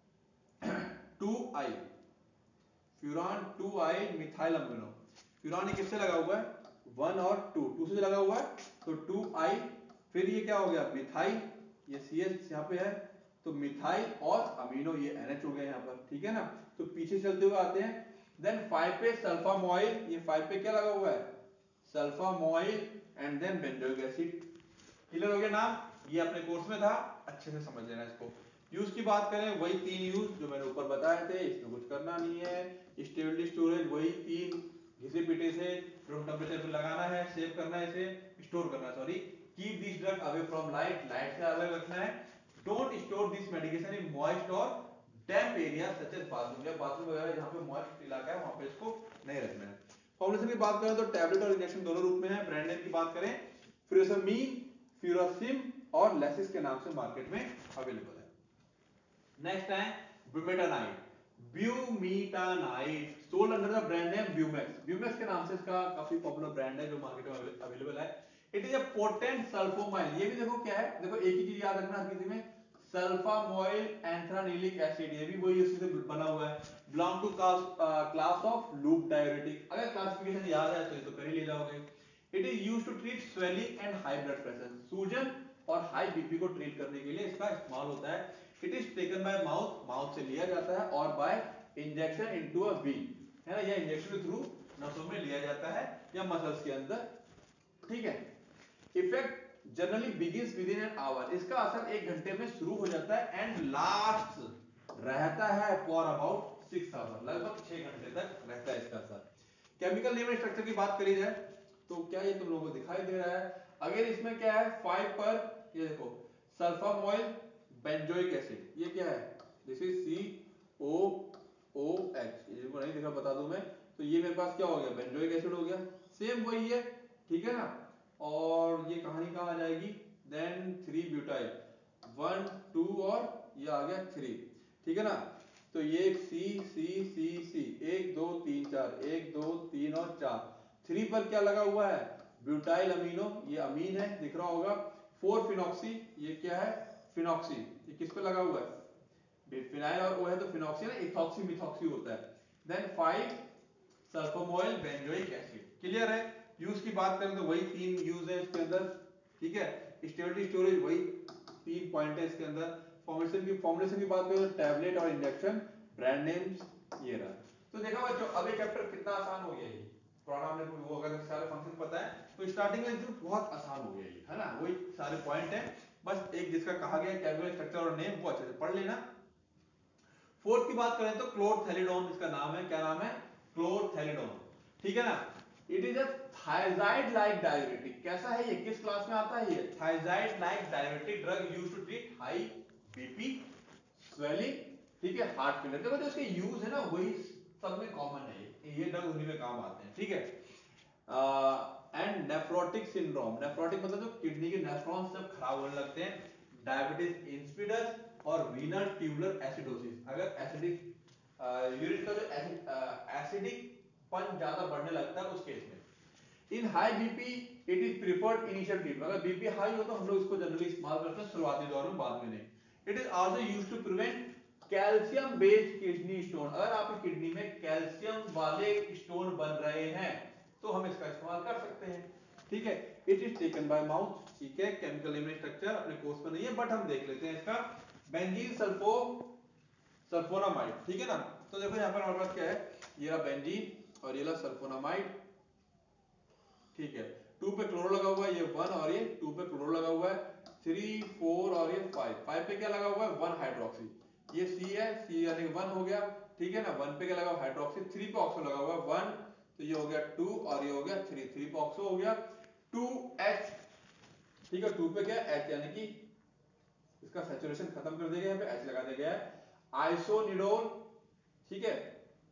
2I, furan 2I methyl amino. Furan ये किससे लगा हुआ है, 1 और 2 से लगा हुआ है, तो 2I, फिर ये क्या हो गया मिथाइल, ये CH यहाँ पे है, तो मिथाइल और अमीनो, ये NH हो गया यहाँ पर। ठीक है ना, तो पीछे चलते हुए आते हैं। देन 5 पे सल्फामोइल, ये 5 पे क्या लगा हुआ है, sulfamoyl, and then benzoic acid. Clear हो गया नाम, ये अपने कोर्स में था, अच्छे से समझ लेना इसको। यूज की बात करें वही 3 यूज जो मैंने ऊपर बताए थे, इसमें कुछ करना नहीं है। स्टेबिलिटी स्टोरेज वही 3 घिसे पीटे से रूम टेम्परेचर पे लगाना है, सेव करना है, इसे स्टोर करना है, sorry, keep this drug away from light, light से अलग रखना है। Don't store this medication in moist और damp area such as bathroom या बाथरूम वगैरह जहां पे मॉइस्ट इलाका है वहां पे इसको नहीं रखना है। फॉर्मुलेशन की बात करें तो टैबलेट और इंजेक्शन दोनों रूप में है। ब्रांड नेम की बात करें फ्यूरासिमीन, फ्यूरासिम और लेसिस के नाम से मार्केट में अवेलेबल है। नेक्स्ट है bumetanide, bumetanide sold under the brand name Bumex. Bumex के नाम से इसका काफी पॉपुलर ब्रांड है जो मार्केट में अवेलेबल है। It is a potent sulfamoyl, ये भी देखो क्या है, देखो एक ही चीज याद रखना हर किसी में, सल्फामोइल एंथ्रानिलिक एसिड, ये भी वही उसी से बना हुआ है। Belong to class of loop diuretic. अगर क्लासिफिकेशन याद है तो ये तो कर ही ले जाओगे। It is used to treat swelling and high blood pressure, सूजन और हाई बीपी को ट्रीट करने के लिए इसका इस्तेमाल होता है। It is taken by mouth, mouth से लिया जाता है, और by injection into a vein, है ना, या इंजेक्शन के थ्रू नसों में लिया जाता है या मसल्स के अंदर, ठीक है। Effect generally begins within an hour, इसका असर 1 घंटे में शुरू हो जाता है एंड लास्ट रहता है फॉर अबाउट 6 आवर, लगभग 6 घंटे तक रहता है इसका असर। केमिकल नेम स्ट्रक्चर की बात करी जाए तो क्या ये तुम लोगों को दिखाई दे रहा है? अगर इसमें क्या है 5 पर, ये देखो सल्फामोइल बेंजोइक एसिड, ये क्या है, दिस इज COOH, ये को नहीं देखा बता दूं मैं, तो ये मेरे पास क्या हो गया, बेंजोइक एसिड हो गया, सेम वही है, ठीक है ना। और ये कहानी कहां आ जाएगी, देन 3 ब्यूटाइल, 1 2 और ये आ गया 3, ठीक है ना। तो ये C C C C 1 2 3 4, 1 2 3 और 4, 3 पर क्या लगा हुआ है, ब्यूटाइल अमीनो, ये अमीन है दिख रहा होगा। 4 फिनॉक्सी, ये क्या है, फिनॉक्सी, ये किस पे लगा हुआ है, फिनाइल और O है तो फिनॉक्सी ना, इथॉक्सी मिथॉक्सी होता है। Then 5 sulfamoyl benzoic acid, clear है। यूज की बात करें तो वही 3 यूज है इसके अंदर, ठीक है। स्टेबिलिटी स्टोरेज वही 3 पॉइंट है इसके अंदर। फॉर्मुलेशन की बात करें तो टैबलेट और इंजेक्शन, ब्रांड नेम्स ये रहा। तो देखा बच्चों अब ये चैप्टर कितना आसान हो गया, ये पुराना हमने वो अगर सारे फंक्शन पता है तो स्टार्टिंग में एकदम बहुत आसान हो गया ये, है ना, वही सारे पॉइंट है, बस एक जिसका कहा गया केमिकल स्ट्रक्चर और नेम वो अच्छे से पढ़ लेना। फोर्थ की बात करें तो क्लोरथैलिडोन इसका नाम है, क्या नाम है, क्लोरथैलिडोन, ठीक है ना। It is a thiazide like diuretic, कैसा है ये, किस क्लास में आता है ये, thiazide like diuretic drug used to treat high BP, swelling, ठीक है, हार्ट फेलियर। देखो जो इसके यूज है ना वही सब में कॉमन है, ये ड्रग उन्हीं में काम आते हैं, ठीक है। एंड नेफ्रोटिक सिंड्रोम, नेफ्रोटिक मतलब जो किडनी के नेफ्रॉन्स जब खराब होने लगते हैं, डायबिटीज इंसिपिडस और रीनल ट्यूबुलर एसिडोसिस, अगर एसिडिक यूरिन का जो एसिडिक पन ज्यादा बढ़ने लगता है उस केस में। In high BP it is preferred initial treatment, अगर बीपी हाई हो तो हम लोग इसको जनरली इस्तेमाल करते हैं शुरुआती दौर में, बाद में नहीं। It is also used to prevent calcium based kidney stone, अगर आपकी किडनी में कैल्शियम वाले स्टोन बन रहे हैं तो हम इसका इस्तेमाल कर सकते हैं, ठीक है। It is taken by mouth, ठीक है। केमिकल नेम स्ट्रक्चर अपने कोर्स में नहीं है बट हम देख लेते हैं इसका, बेंजीन सल्फोनामाइड, ठीक है ना। तो देखो यहाँ पर हमारे पास क्या है, ये रहा बेंजीन और ये रहा सल्फोनामाइड, ठीक है। 2 पे क्लोरो लगा हुआ है, ये 1 और ये 2 पे क्लोरो लगा हुआ है, 3 4 और ये 5 पे क्या लगा हुआ है, 1 हाइड्रोक्सी, ये C है, C यानी 1 हो गया, ठीक है ना। 1 पे क्या लगा हुआ हाइड्रोक्सी, 3 पे ऑक्सो लगा हुआ है 1, तो ये हो गया 2 और ये हो गया 3, 3 पे ऑक्सो हो गया 2H, ठीक है। 2 पे क्या H यानी कि इसका सैचुरेशन खत्म कर दिया गया, यहाँ पे H लगा दिया गया है। आइसोनिडोल, ठीक है,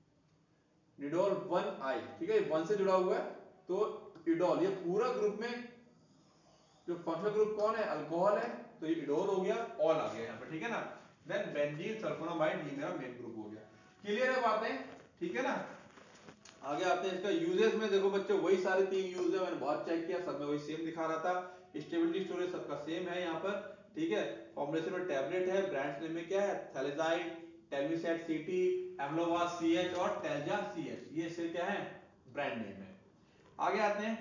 निडोल 1I, ठीक है, 1 से जुड़ा हुआ है, तो इडोल, ये पूरा ग्रुप में जो फंक्शनल ग्रुप कौन है, अल्कोहल है, तो ये इडोल हो गया, ऑल आ गया यहाँ पे, ठीक है ना। देन बेंजीन सल्फोनामाइड, ये मेरा मेन ग्रुप हो गया, क्लियर है बातें, ठीक है ना। आगे आते हैं इसका यूजेस में, देखो बच्चों वही सारे 3 यूज है, मैंने बहुत चेक किया, सब में वही सेम दिखा रहा था। स्टेबिलिटी स्टोरेज सबका सेम है यहाँ पर, ठीक है। फॉर्मुलेशन में टैबलेट है, ब्रांड्स नेम में क्या है, थैलेजाइड, टेलमिसेट CT, एम्लोवास CH और टेल्जा CH, ये से क्या है, ब्रांड नेम है। आगे आते हैं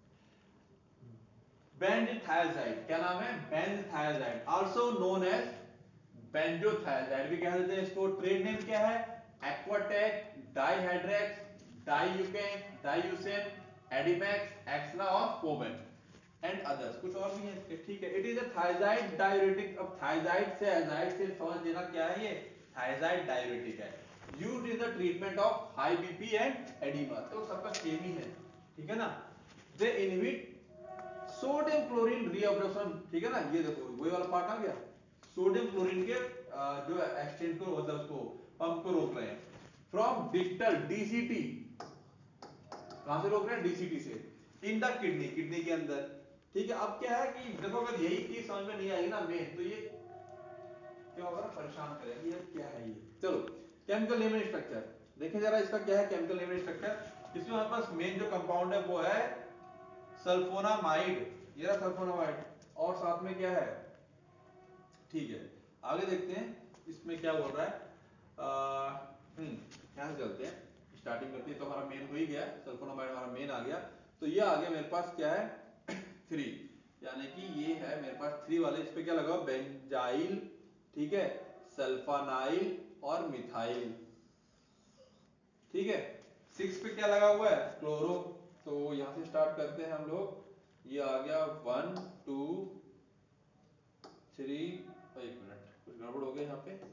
बेंजथायाजाइड, क्या नाम है, benzthiazide, also known as benzothiazide भी कह देते हैं इसको। ट्रेड नेम क्या है, एक्वाटेक, डाइहाइड्रेक्स, डाइयूकेन, डाइयूसेन, एडिमैक्स, एक्सला और फोमेन एंड अदर्स, कुछ और भी है इसके, ठीक है। It is a thiazide diuretic, अब थायजाइड से एजाइड से समझ लेना क्या है, ये थायजाइड डाययूरेटिक है, used in the treatment of high BP and oedema, तो सबका सेम ही है, ठीक है ना। They inhibit sodium chlorine reabsorption, ठीक है ना, ये देखो वही वाला पार्ट आ गया, सोडियम क्लोरीन के जो एक्सचेंज को मतलब उसको पंप को रोक रहे हैं फ्रॉम डिस्टल डीसीटी। कहां से रोक रहे हैं? डीसीटी से, इन द किडनी, किडनी के अंदर। ठीक है, अब क्या है कि देखो अगर यही चीज समझ में नहीं आएगी ना मेन, तो ये क्या होगा, परेशान करेगी ये क्या है ये। चलो केमिकल नेम एंड स्ट्रक्चर देखें जरा, इसका क्या है केमिकल नेम एंड स्ट्रक्चर। इसमें हमारे पास मेन जो कंपाउंड है वो है सल्फोनामाइड, ये रहा सल्फोनामाइड, और साथ में क्या है, ठीक है आगे देखते हैं इसमें क्या बोल रहा है। यहां से चलते हैं, स्टार्टिंग करते हैं। तो हमारा मेन हो ही गया, सल्फोनामाइड हमारा मेन आ गया। तो ये आ गया मेरे पास क्या है 3, यानी कि ये है मेरे पास 3 वाले। इस पे क्या लगा, बेंजाइल, ठीक है, सल्फानाइल और मिथाइल। ठीक है, 6 पे क्या लगा हुआ है, क्लोरो। तो यहां से स्टार्ट करते हैं हम लोग। ये आ गया 1 2 3, एक मिनट कुछ गड़बड़ हो गया यहाँ पे,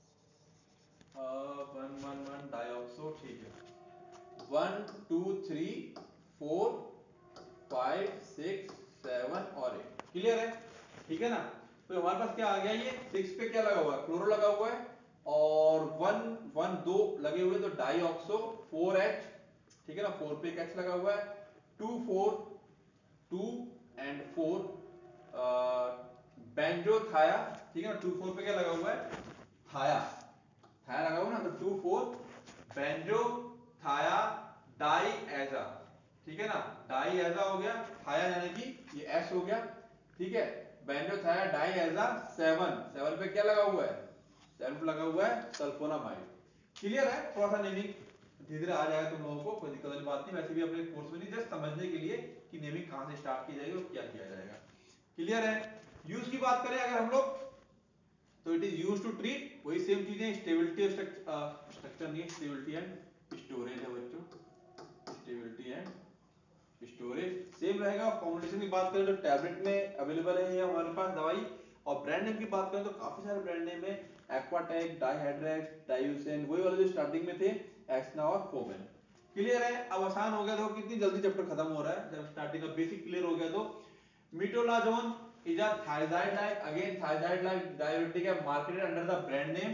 1 डाइऑक्सो, ठीक है 1 2 3 4 5 6 7 और 8, क्लियर है, ठीक है ना। तो हमारे पास क्या आ गया, ये 6 पे क्या लगा हुआ है, क्लोरो लगा हुआ है, और 1 1 2 लगे हुए तो डाइऑक्सो 4H, ठीक है ना, 4 पे एक H लगा हुआ है, 2 4 2 एंड 4 बेंजोथाया, ठीक है ना, 2 4 पे क्या लगा हुआ है, थाया, थाया लगा हुआ ना, तो 2 4 बेंजोथाया डाइएजा, ठीक है ना, डाइएजा हो गया, थाया यानी कि ये S हो गया, ठीक है, बेंजोथाया डाइएजा 7 पे क्या लगा हुआ है, 7 पे लगा हुआ है सल्फोनामाइड। क्लियर है, थोड़ा सा नेमिंग धीरे धीरे आ जाएगा तुम लोगों को, कोई दिक्कत वाली बात नहीं, वैसे भी अपने कोर्स में नहीं, जस्ट समझने के लिए कि नेमिंग कहां से स्टार्ट की जाएगी और क्या किया जाएगा। क्लियर है। यूज की बात करें अगर हम लोग, तो it is used to treat, वही सेम चीजें, स्टेबिलिटी स्ट्रक्चर नहीं, स्टेबिलिटी एंड स्टोरेज है बच्चों, स्टेबिलिटी एंड स्टोरेज सेम रहेगा। फॉर्मुलेशन की बात करें तो टैबलेट में अवेलेबल है ये हमारे पास दवाई, और ब्रांड नेम की बात करें तो काफी सारे ब्रांड नेम है, एक्वाटेक, डाइहाइड्रेक्स, डाइयूसेन, वही वाले जो स्टार्टिंग में थे एक्सना और फोबेन। क्लियर है, अब आसान हो गया, देखो कितनी जल्दी चैप्टर खत्म हो रहा है जब स्टार्टिंग का बेसिक क्लियर हो गया। तो मिटोलाजोन is a thiazide like, again thiazide like diuretic है, marketed under the brand name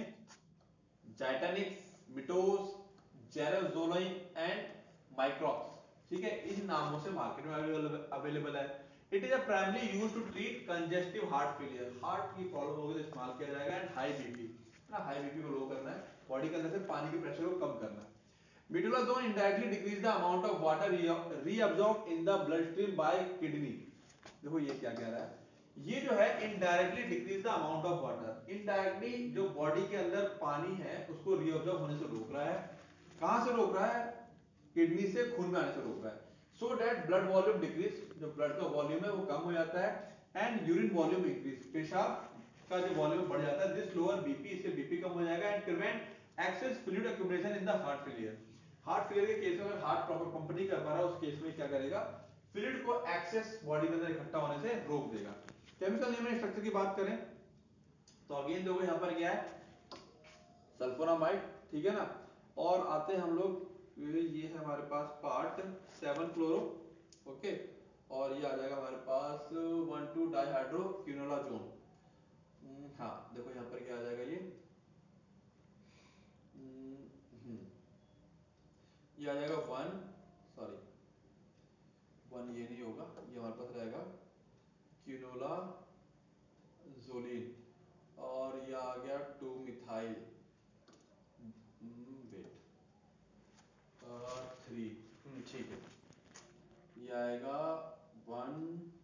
Zytanix, Mitos, Gerozolone and Microx, ठीक है, इन नामों से मार्केट में अवेलेबल है। It is primarily used to treat congestive heart failure, heart की प्रॉब्लम होगी तो इस्तेमाल किया जाएगा, एंड हाई बीपी ना, हाई बीपी को लो करना है, बॉडी के अंदर से पानी के प्रेशर को कम करना है। Mitomycin indirectly decrease the amount of water reabsorbed in the bloodstream by kidney। देखो ये क्या कह रहा है, ये जो है indirectly decrease the amount of water, indirectly जो बॉडी के अंदर पानी है उसको रीअब्जॉर्ब होने से रोक रहा है। कहां से रोक रहा है, किडनी से खून में आने से रोक रहा है, so that blood volume decrease, जो ब्लड का वॉल्यूम है वो कम हो जाता है, एंड यूरिन वॉल्यूम इंक्रीज, पेशाब का जो वॉल्यूम बढ़ जाता है, दिस लोअर बीपी, इससे बीपी कम हो जाएगा, and prevent excess fluid accumulation in the heart failure. Heart failure के केस में अगर हार्ट प्रॉपर पंप नहीं कर पा रहा है उस केस में क्या करेगा, फ्लूइड को एक्सेस बॉडी के अंदर इकट्ठा होने से रोक देगा। केमिकल नेम एंड स्ट्रक्चर की बात करें तो अगेन देखो यहां पर क्या है, सल्फोनामाइड, ठीक है ना, और आते हैं हम लोग, ये है हमारे पास पार्ट 7 क्लोरो, ओके, और ये आ जाएगा हमारे पास 1 2 डाइहाइड्रोक्विनोलाजोन। हाँ देखो यहां पर क्या आ जाएगा, ये आ जाएगा 1 सॉरी 1 ये नहीं होगा, ये हमारे पास रहेगा क्विनोलाजोलिन, और ये आ गया 2 मिथाइल वेट 3, ठीक है, ये आएगा 1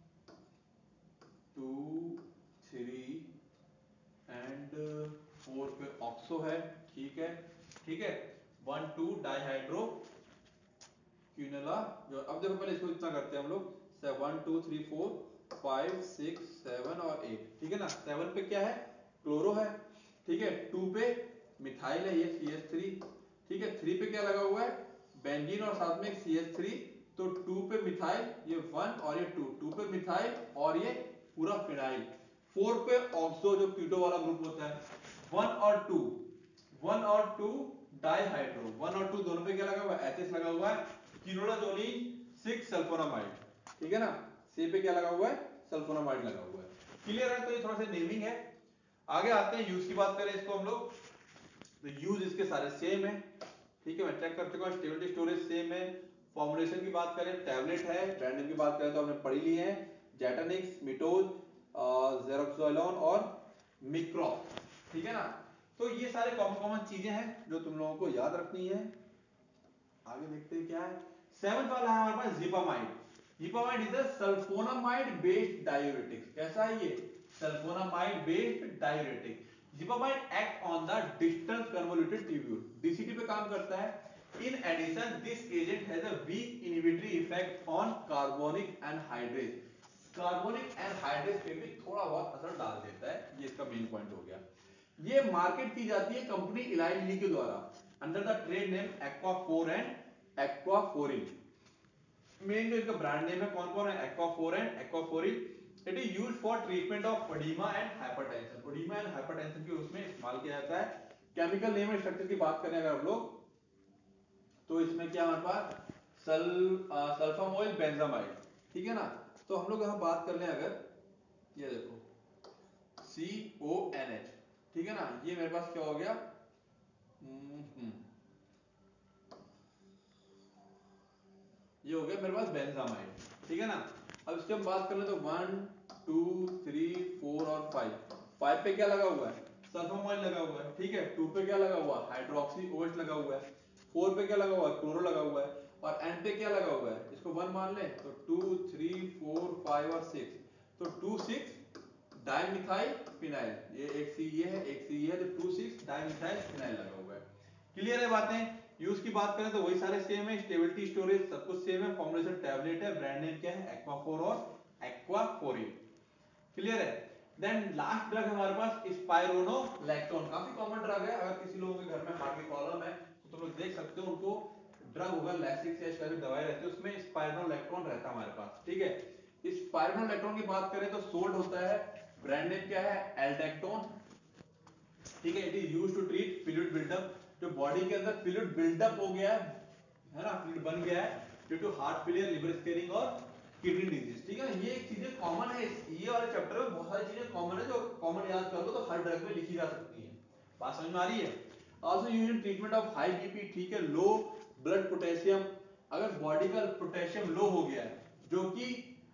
2 3 एंड 4 पे ऑक्सो है, ठीक है, ठीक है, 1 2 डाइहाइड्रो क्विनोला, जो अब देखो पहले इसको इतना करते हैं हम लोग, 1 2 3 4 5 6 7 और 8, ठीक है ना, 7 पे क्या है, क्लोरो है, ठीक है, 2 पे मिथाइल है, ये CH3, ठीक है, 3 पे क्या लगा हुआ है, बेंजीन और साथ में एक CH3, तो 2 पे मिथाइल, ये 1 और ये 2, 2 पे मिथाइल और ये पूरा फिनाइल, 4 पे ऑक्सो जो कीटो वाला ग्रुप होता है, 1 और 2 डाइहाइड्रो, 1 और 2 दोनों पे क्या लगा हुआ है, एचएस लगा हुआ है, क्विनोलाजोलिन 6 सल्फोनामाइड, ठीक है ना, सी पे क्या लगा हुआ है, सल्फोनामाइड लगा हुआ है। क्लियर है, तो ये थोड़ा सा नेमिंग है। आगे आते हैं यूज की बात करें इसको हम लोग, तो यूज इसके सारे सेम है, ठीक है, मैं चेक कर चुका हूं, स्टेबिलिटी स्टोरेज सेम है। फॉर्मुलेशन की बात करें टैबलेट है, ब्रांड नेम की बात करें तो हमने पढ़ी ली है, जेटानिक्स, मिटोज, जेरोक्सोलोन और मिक्रॉप, ठीक है ना। तो ये सारे कॉमन कॉमन चीजें हैं जो तुम लोगों को याद रखनी है। आगे देखते हैं क्या है। सेवंथ वाला है हमारे पास xipamide. Xipamide is a sulfonamide based diuretic. कैसा है ये? Sulfonamide based diuretic. Xipamide act on the distal convoluted tubule, DCT पे काम करता है। In addition, this agent has a weak inhibitory effect on carbonic anhydrase. Carbonic anhydrase पे भी थोड़ा बहुत असर डाल देता है, ये इसका मेन पॉइंट हो गया। ये मार्केट की जाती है कंपनी इलाई लिली के द्वारा under the trade name Aquaphor and Aquaphoril. Main जो इसका ब्रांड नेम है कौन कौन है? Aquaphor and Aquaphoril. It is used for treatment of oedema and hypertension. Oedema and hypertension के उसमें इस्तेमाल किया जाता है। केमिकल नेम एंड स्ट्रक्चर की बात करें अगर हम लोग, तो इसमें क्या हमारे पास सल्फामोइल बेंजामाइड, ठीक है ना। तो हम लोग यहां बात कर लें अगर, ये देखो CONH, ठीक है ना, ये मेरे पास क्या हो गया, ये हो गया मेरे पास बेंजामाइड, ठीक है ना। अब इसकी हम बात कर ले तो 1 2 3 4 और 5। 5 पे क्या लगा हुआ है? सल्फामोइल लगा हुआ है, ठीक है। 2 पे क्या लगा हुआ है? हाइड्रोक्सी OH लगा हुआ है। 4 पे क्या लगा हुआ है? क्लोरो लगा हुआ है। और एंड पे क्या लगा हुआ है? इसको 1 मान ले तो 2 3 4 5 और 6, तो 2 6 डाइमिथाइल फिनाइल, ये एक सी ये है एक सी ये है, तो 2 6 डाइमिथाइल फिनाइल लगा हुआ है। क्लियर है बातें? यूज की बात करें तो वही सारे सेम है, स्टेबिलिटी स्टोरेज सब कुछ सेम है, फॉर्मुलेशन टैबलेट है, ब्रांड नेम क्या है? एक्वाफोर और एक्वाफोरिन। क्लियर है? देन लास्ट ड्रग हमारे पास स्पाइरोनोलैक्टोन, काफी कॉमन ड्रग है। अगर किसी लोगों के घर में हार्ट की प्रॉब्लम है तो तुम लोग देख सकते हो, उनको ड्रग होगा लैसिक्स या इस तरह की दवाई रहती है, उसमें स्पाइरोनोलैक्टोन रहता है हमारे पास, ठीक है। स्पाइरोनोलैक्टोन की बात करें तो सोल्ड होता है, ब्रांड नेम क्या है? एल्डेक्टोन, ठीक है। It is used to treat fluid buildup, जो बॉडी के अंदर फ्लूइड बिल्डअप हो गया है ना, फ्लूइड बन गया है due to heart failure, liver staining और किडनी डिजीज, ठीक है ना। ये एक चीजें कॉमन है, ये वाले चैप्टर में बहुत सारी चीजें कॉमन है, जो कॉमन याद कर लो तो हर ड्रग में लिखी जा सकती है। बात समझ में आ रही है? Also used in treatment of high BP, ठीक है, लो ब्लड पोटेशियम। अगर बॉडी का पोटेशियम लो हो गया है, जो कि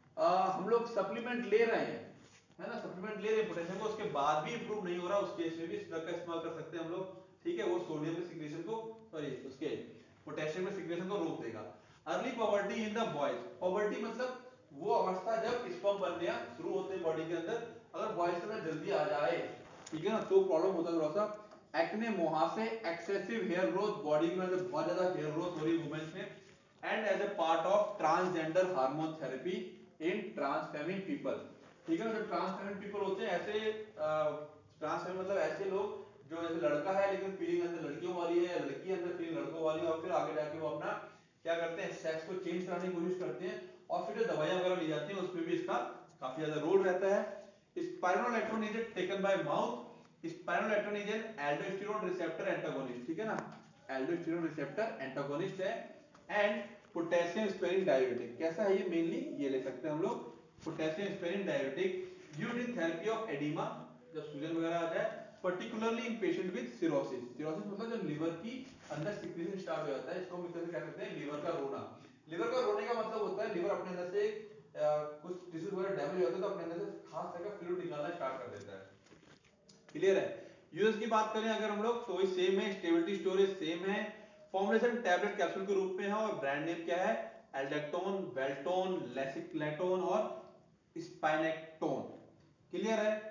हम लोग सप्लीमेंट ले रहे हैं, है ना, सप्लीमेंट ले रहे हैं पोटेशियम को, उसके बाद भी इंप्रूव नहीं हो रहा, उस केस में भी इस ड्रग का इस्तेमाल कर सकते हैं हम लोग, ठीक है। वो सोडियम के सिक्रेशन को, सॉरी उसके पोटेशियम के सिक्रेशन को रोक देगा। Early puberty in the boys, puberty मतलब वो अवस्था जब स्पर्म बनना शुरू होते हैं बॉडी के अंदर, अगर बॉयज के अंदर जल्दी आ जाए, ठीक है ना, तो प्रॉब्लम होता है थोड़ा सा। एक्ने, मुहासे, एक्सेसिव हेयर ग्रोथ, बॉडी के अंदर बहुत ज्यादा हेयर ग्रोथ हो रही है वुमेन्स में, and as a part of transgender hormone therapy in transfeminine people, ठीक है ना। जो ट्रांसफेमिन पीपल होते हैं, ऐसे ट्रांसफेमिन मतलब ऐसे लोग जो जैसे लड़का है लेकिन फीलिंग अंदर लड़कियों वाली है, लड़की अंदर फीलिंग लड़कों वाली है, और फिर आगे जाके वो अपना क्या करते हैं, सेक्स को चेंज कराने की कोशिश करते हैं, और फिर जो दवाइयां वगैरह ली जाती हैं उसमें भी इसका काफी ज्यादा रोल रहता है। Spironolactone is taken by mouth. Spironolactone is an aldosterone receptor antagonist, ठीक है ना, एल्डोस्टेरोन रिसेप्टर एंटागोनिस्ट है, एंड पोटेशियम स्पेयरिंग डायूरेटिक। कैसा है ये? मेनली ये ले सकते हैं हम लोग, potassium sparing diuretic used in therapy of oedema, जब सूजन वगैरह आ जाए, particularly in patient with cirrhosis. Cirrhosis मतलब जब लिवर की अंदर सिक्रीशन स्टार्ट हो जाता है, इसको हम इस तरह से कह सकते हैं लिवर का रोना। लिवर का रोने का मतलब होता है लिवर अपने अंदर से कुछ टिश्यूज वगैरह डैमेज होते हैं तो अपने अंदर से खास तरह का फ्लूइड निकालना स्टार्ट कर देता है। क्लियर है? यूएस की बात करें अगर हम लोग तो वही सेम है, स्टेबिलिटी स्टोरेज सेम है, फॉर्मुलेशन टैबलेट कैप्सूल के रूप में है, और ब्रांड नेम क्या है? एल्डेक्टोन, वेल्टोन, लेसिक्लेटोन और स्पाइनेक्टोन। क्लियर है?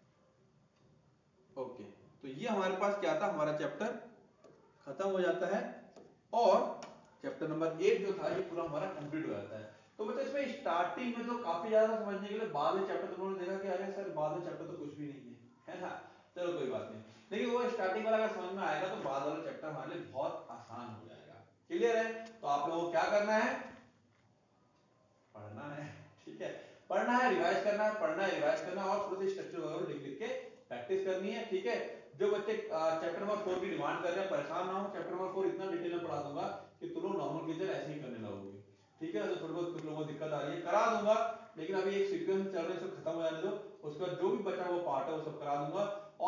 ओके, तो ये हमारे पास क्या था, हमारा चैप्टर खत्म हो जाता है, और चैप्टर नंबर 8 जो था ये पूरा हमारा कंप्लीट हो जाता है। तो मतलब इसमें स्टार्टिंग में तो काफी ज्यादा समझने के लिए, बाद में चैप्टर तुम लोगों ने देखा कि अरे सर बाद में चैप्टर तो कुछ भी नहीं है ना, चलो कोई बात नहीं, लेकिन वो स्टार्टिंग वाला अगर समझ में आएगा तो बाद वाला चैप्टर हमारे लिए बहुत आसान हो जाएगा। क्लियर है? तो आप लोगों को क्या करना है? पढ़ना है, ठीक है, पढ़ना है, रिवाइज करना है, पढ़ना है, रिवाइज करना है, और थोड़े से स्ट्रक्चर वगैरह लिख लिख के प्रैक्टिस करनी है, ठीक है। जो बच्चे चैप्टर नंबर 4 की डिमांड कर रहे हैं, परेशान ना हो, चैप्टर नंबर 4 इतना डिटेल में पढ़ा दूंगा कि तुम लोग नॉर्मल कीचर ऐसे ही करने लगोगे, ठीक है। तो थोड़ी बहुत कुछ लोगों को दिक्कत आ रही है, करा दूंगा, लेकिन अभी एक सीक्वेंस चल रहा है, इसको खत्म हो जाने दो, उसके बाद जो भी बचा हुआ पार्ट है वो सब करा दूंगा।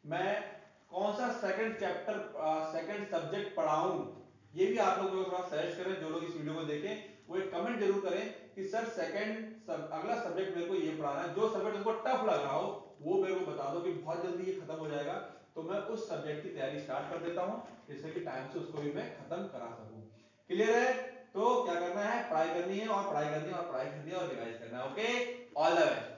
मैं कौन सा सेकंड चैप्टर सेकंड सब्जेक्ट पढ़ाऊं, ये भी आप लोग थोड़ा सजेस्ट करें। जो लोग इस वीडियो को देखें वो एक कमेंट जरूर करें कि सर अगला सब्जेक्ट मेरे को ये पढ़ाना है। जो सब्जेक्ट उनको टफ लग रहा हो वो मेरे को बता दो कि बहुत जल्दी ये खत्म हो जाएगा, तो मैं उस सब्जेक्ट की तैयारी स्टार्ट कर देता हूं, जिससे कि टाइम से उसको भी मैं खत्म करा सकूं। क्लियर है? तो क्या करना है, पढ़ाई करनी है और पढ़ाई करनी है और पढ़ाई करनी है और रिवाइज करना है। Okay, all the best.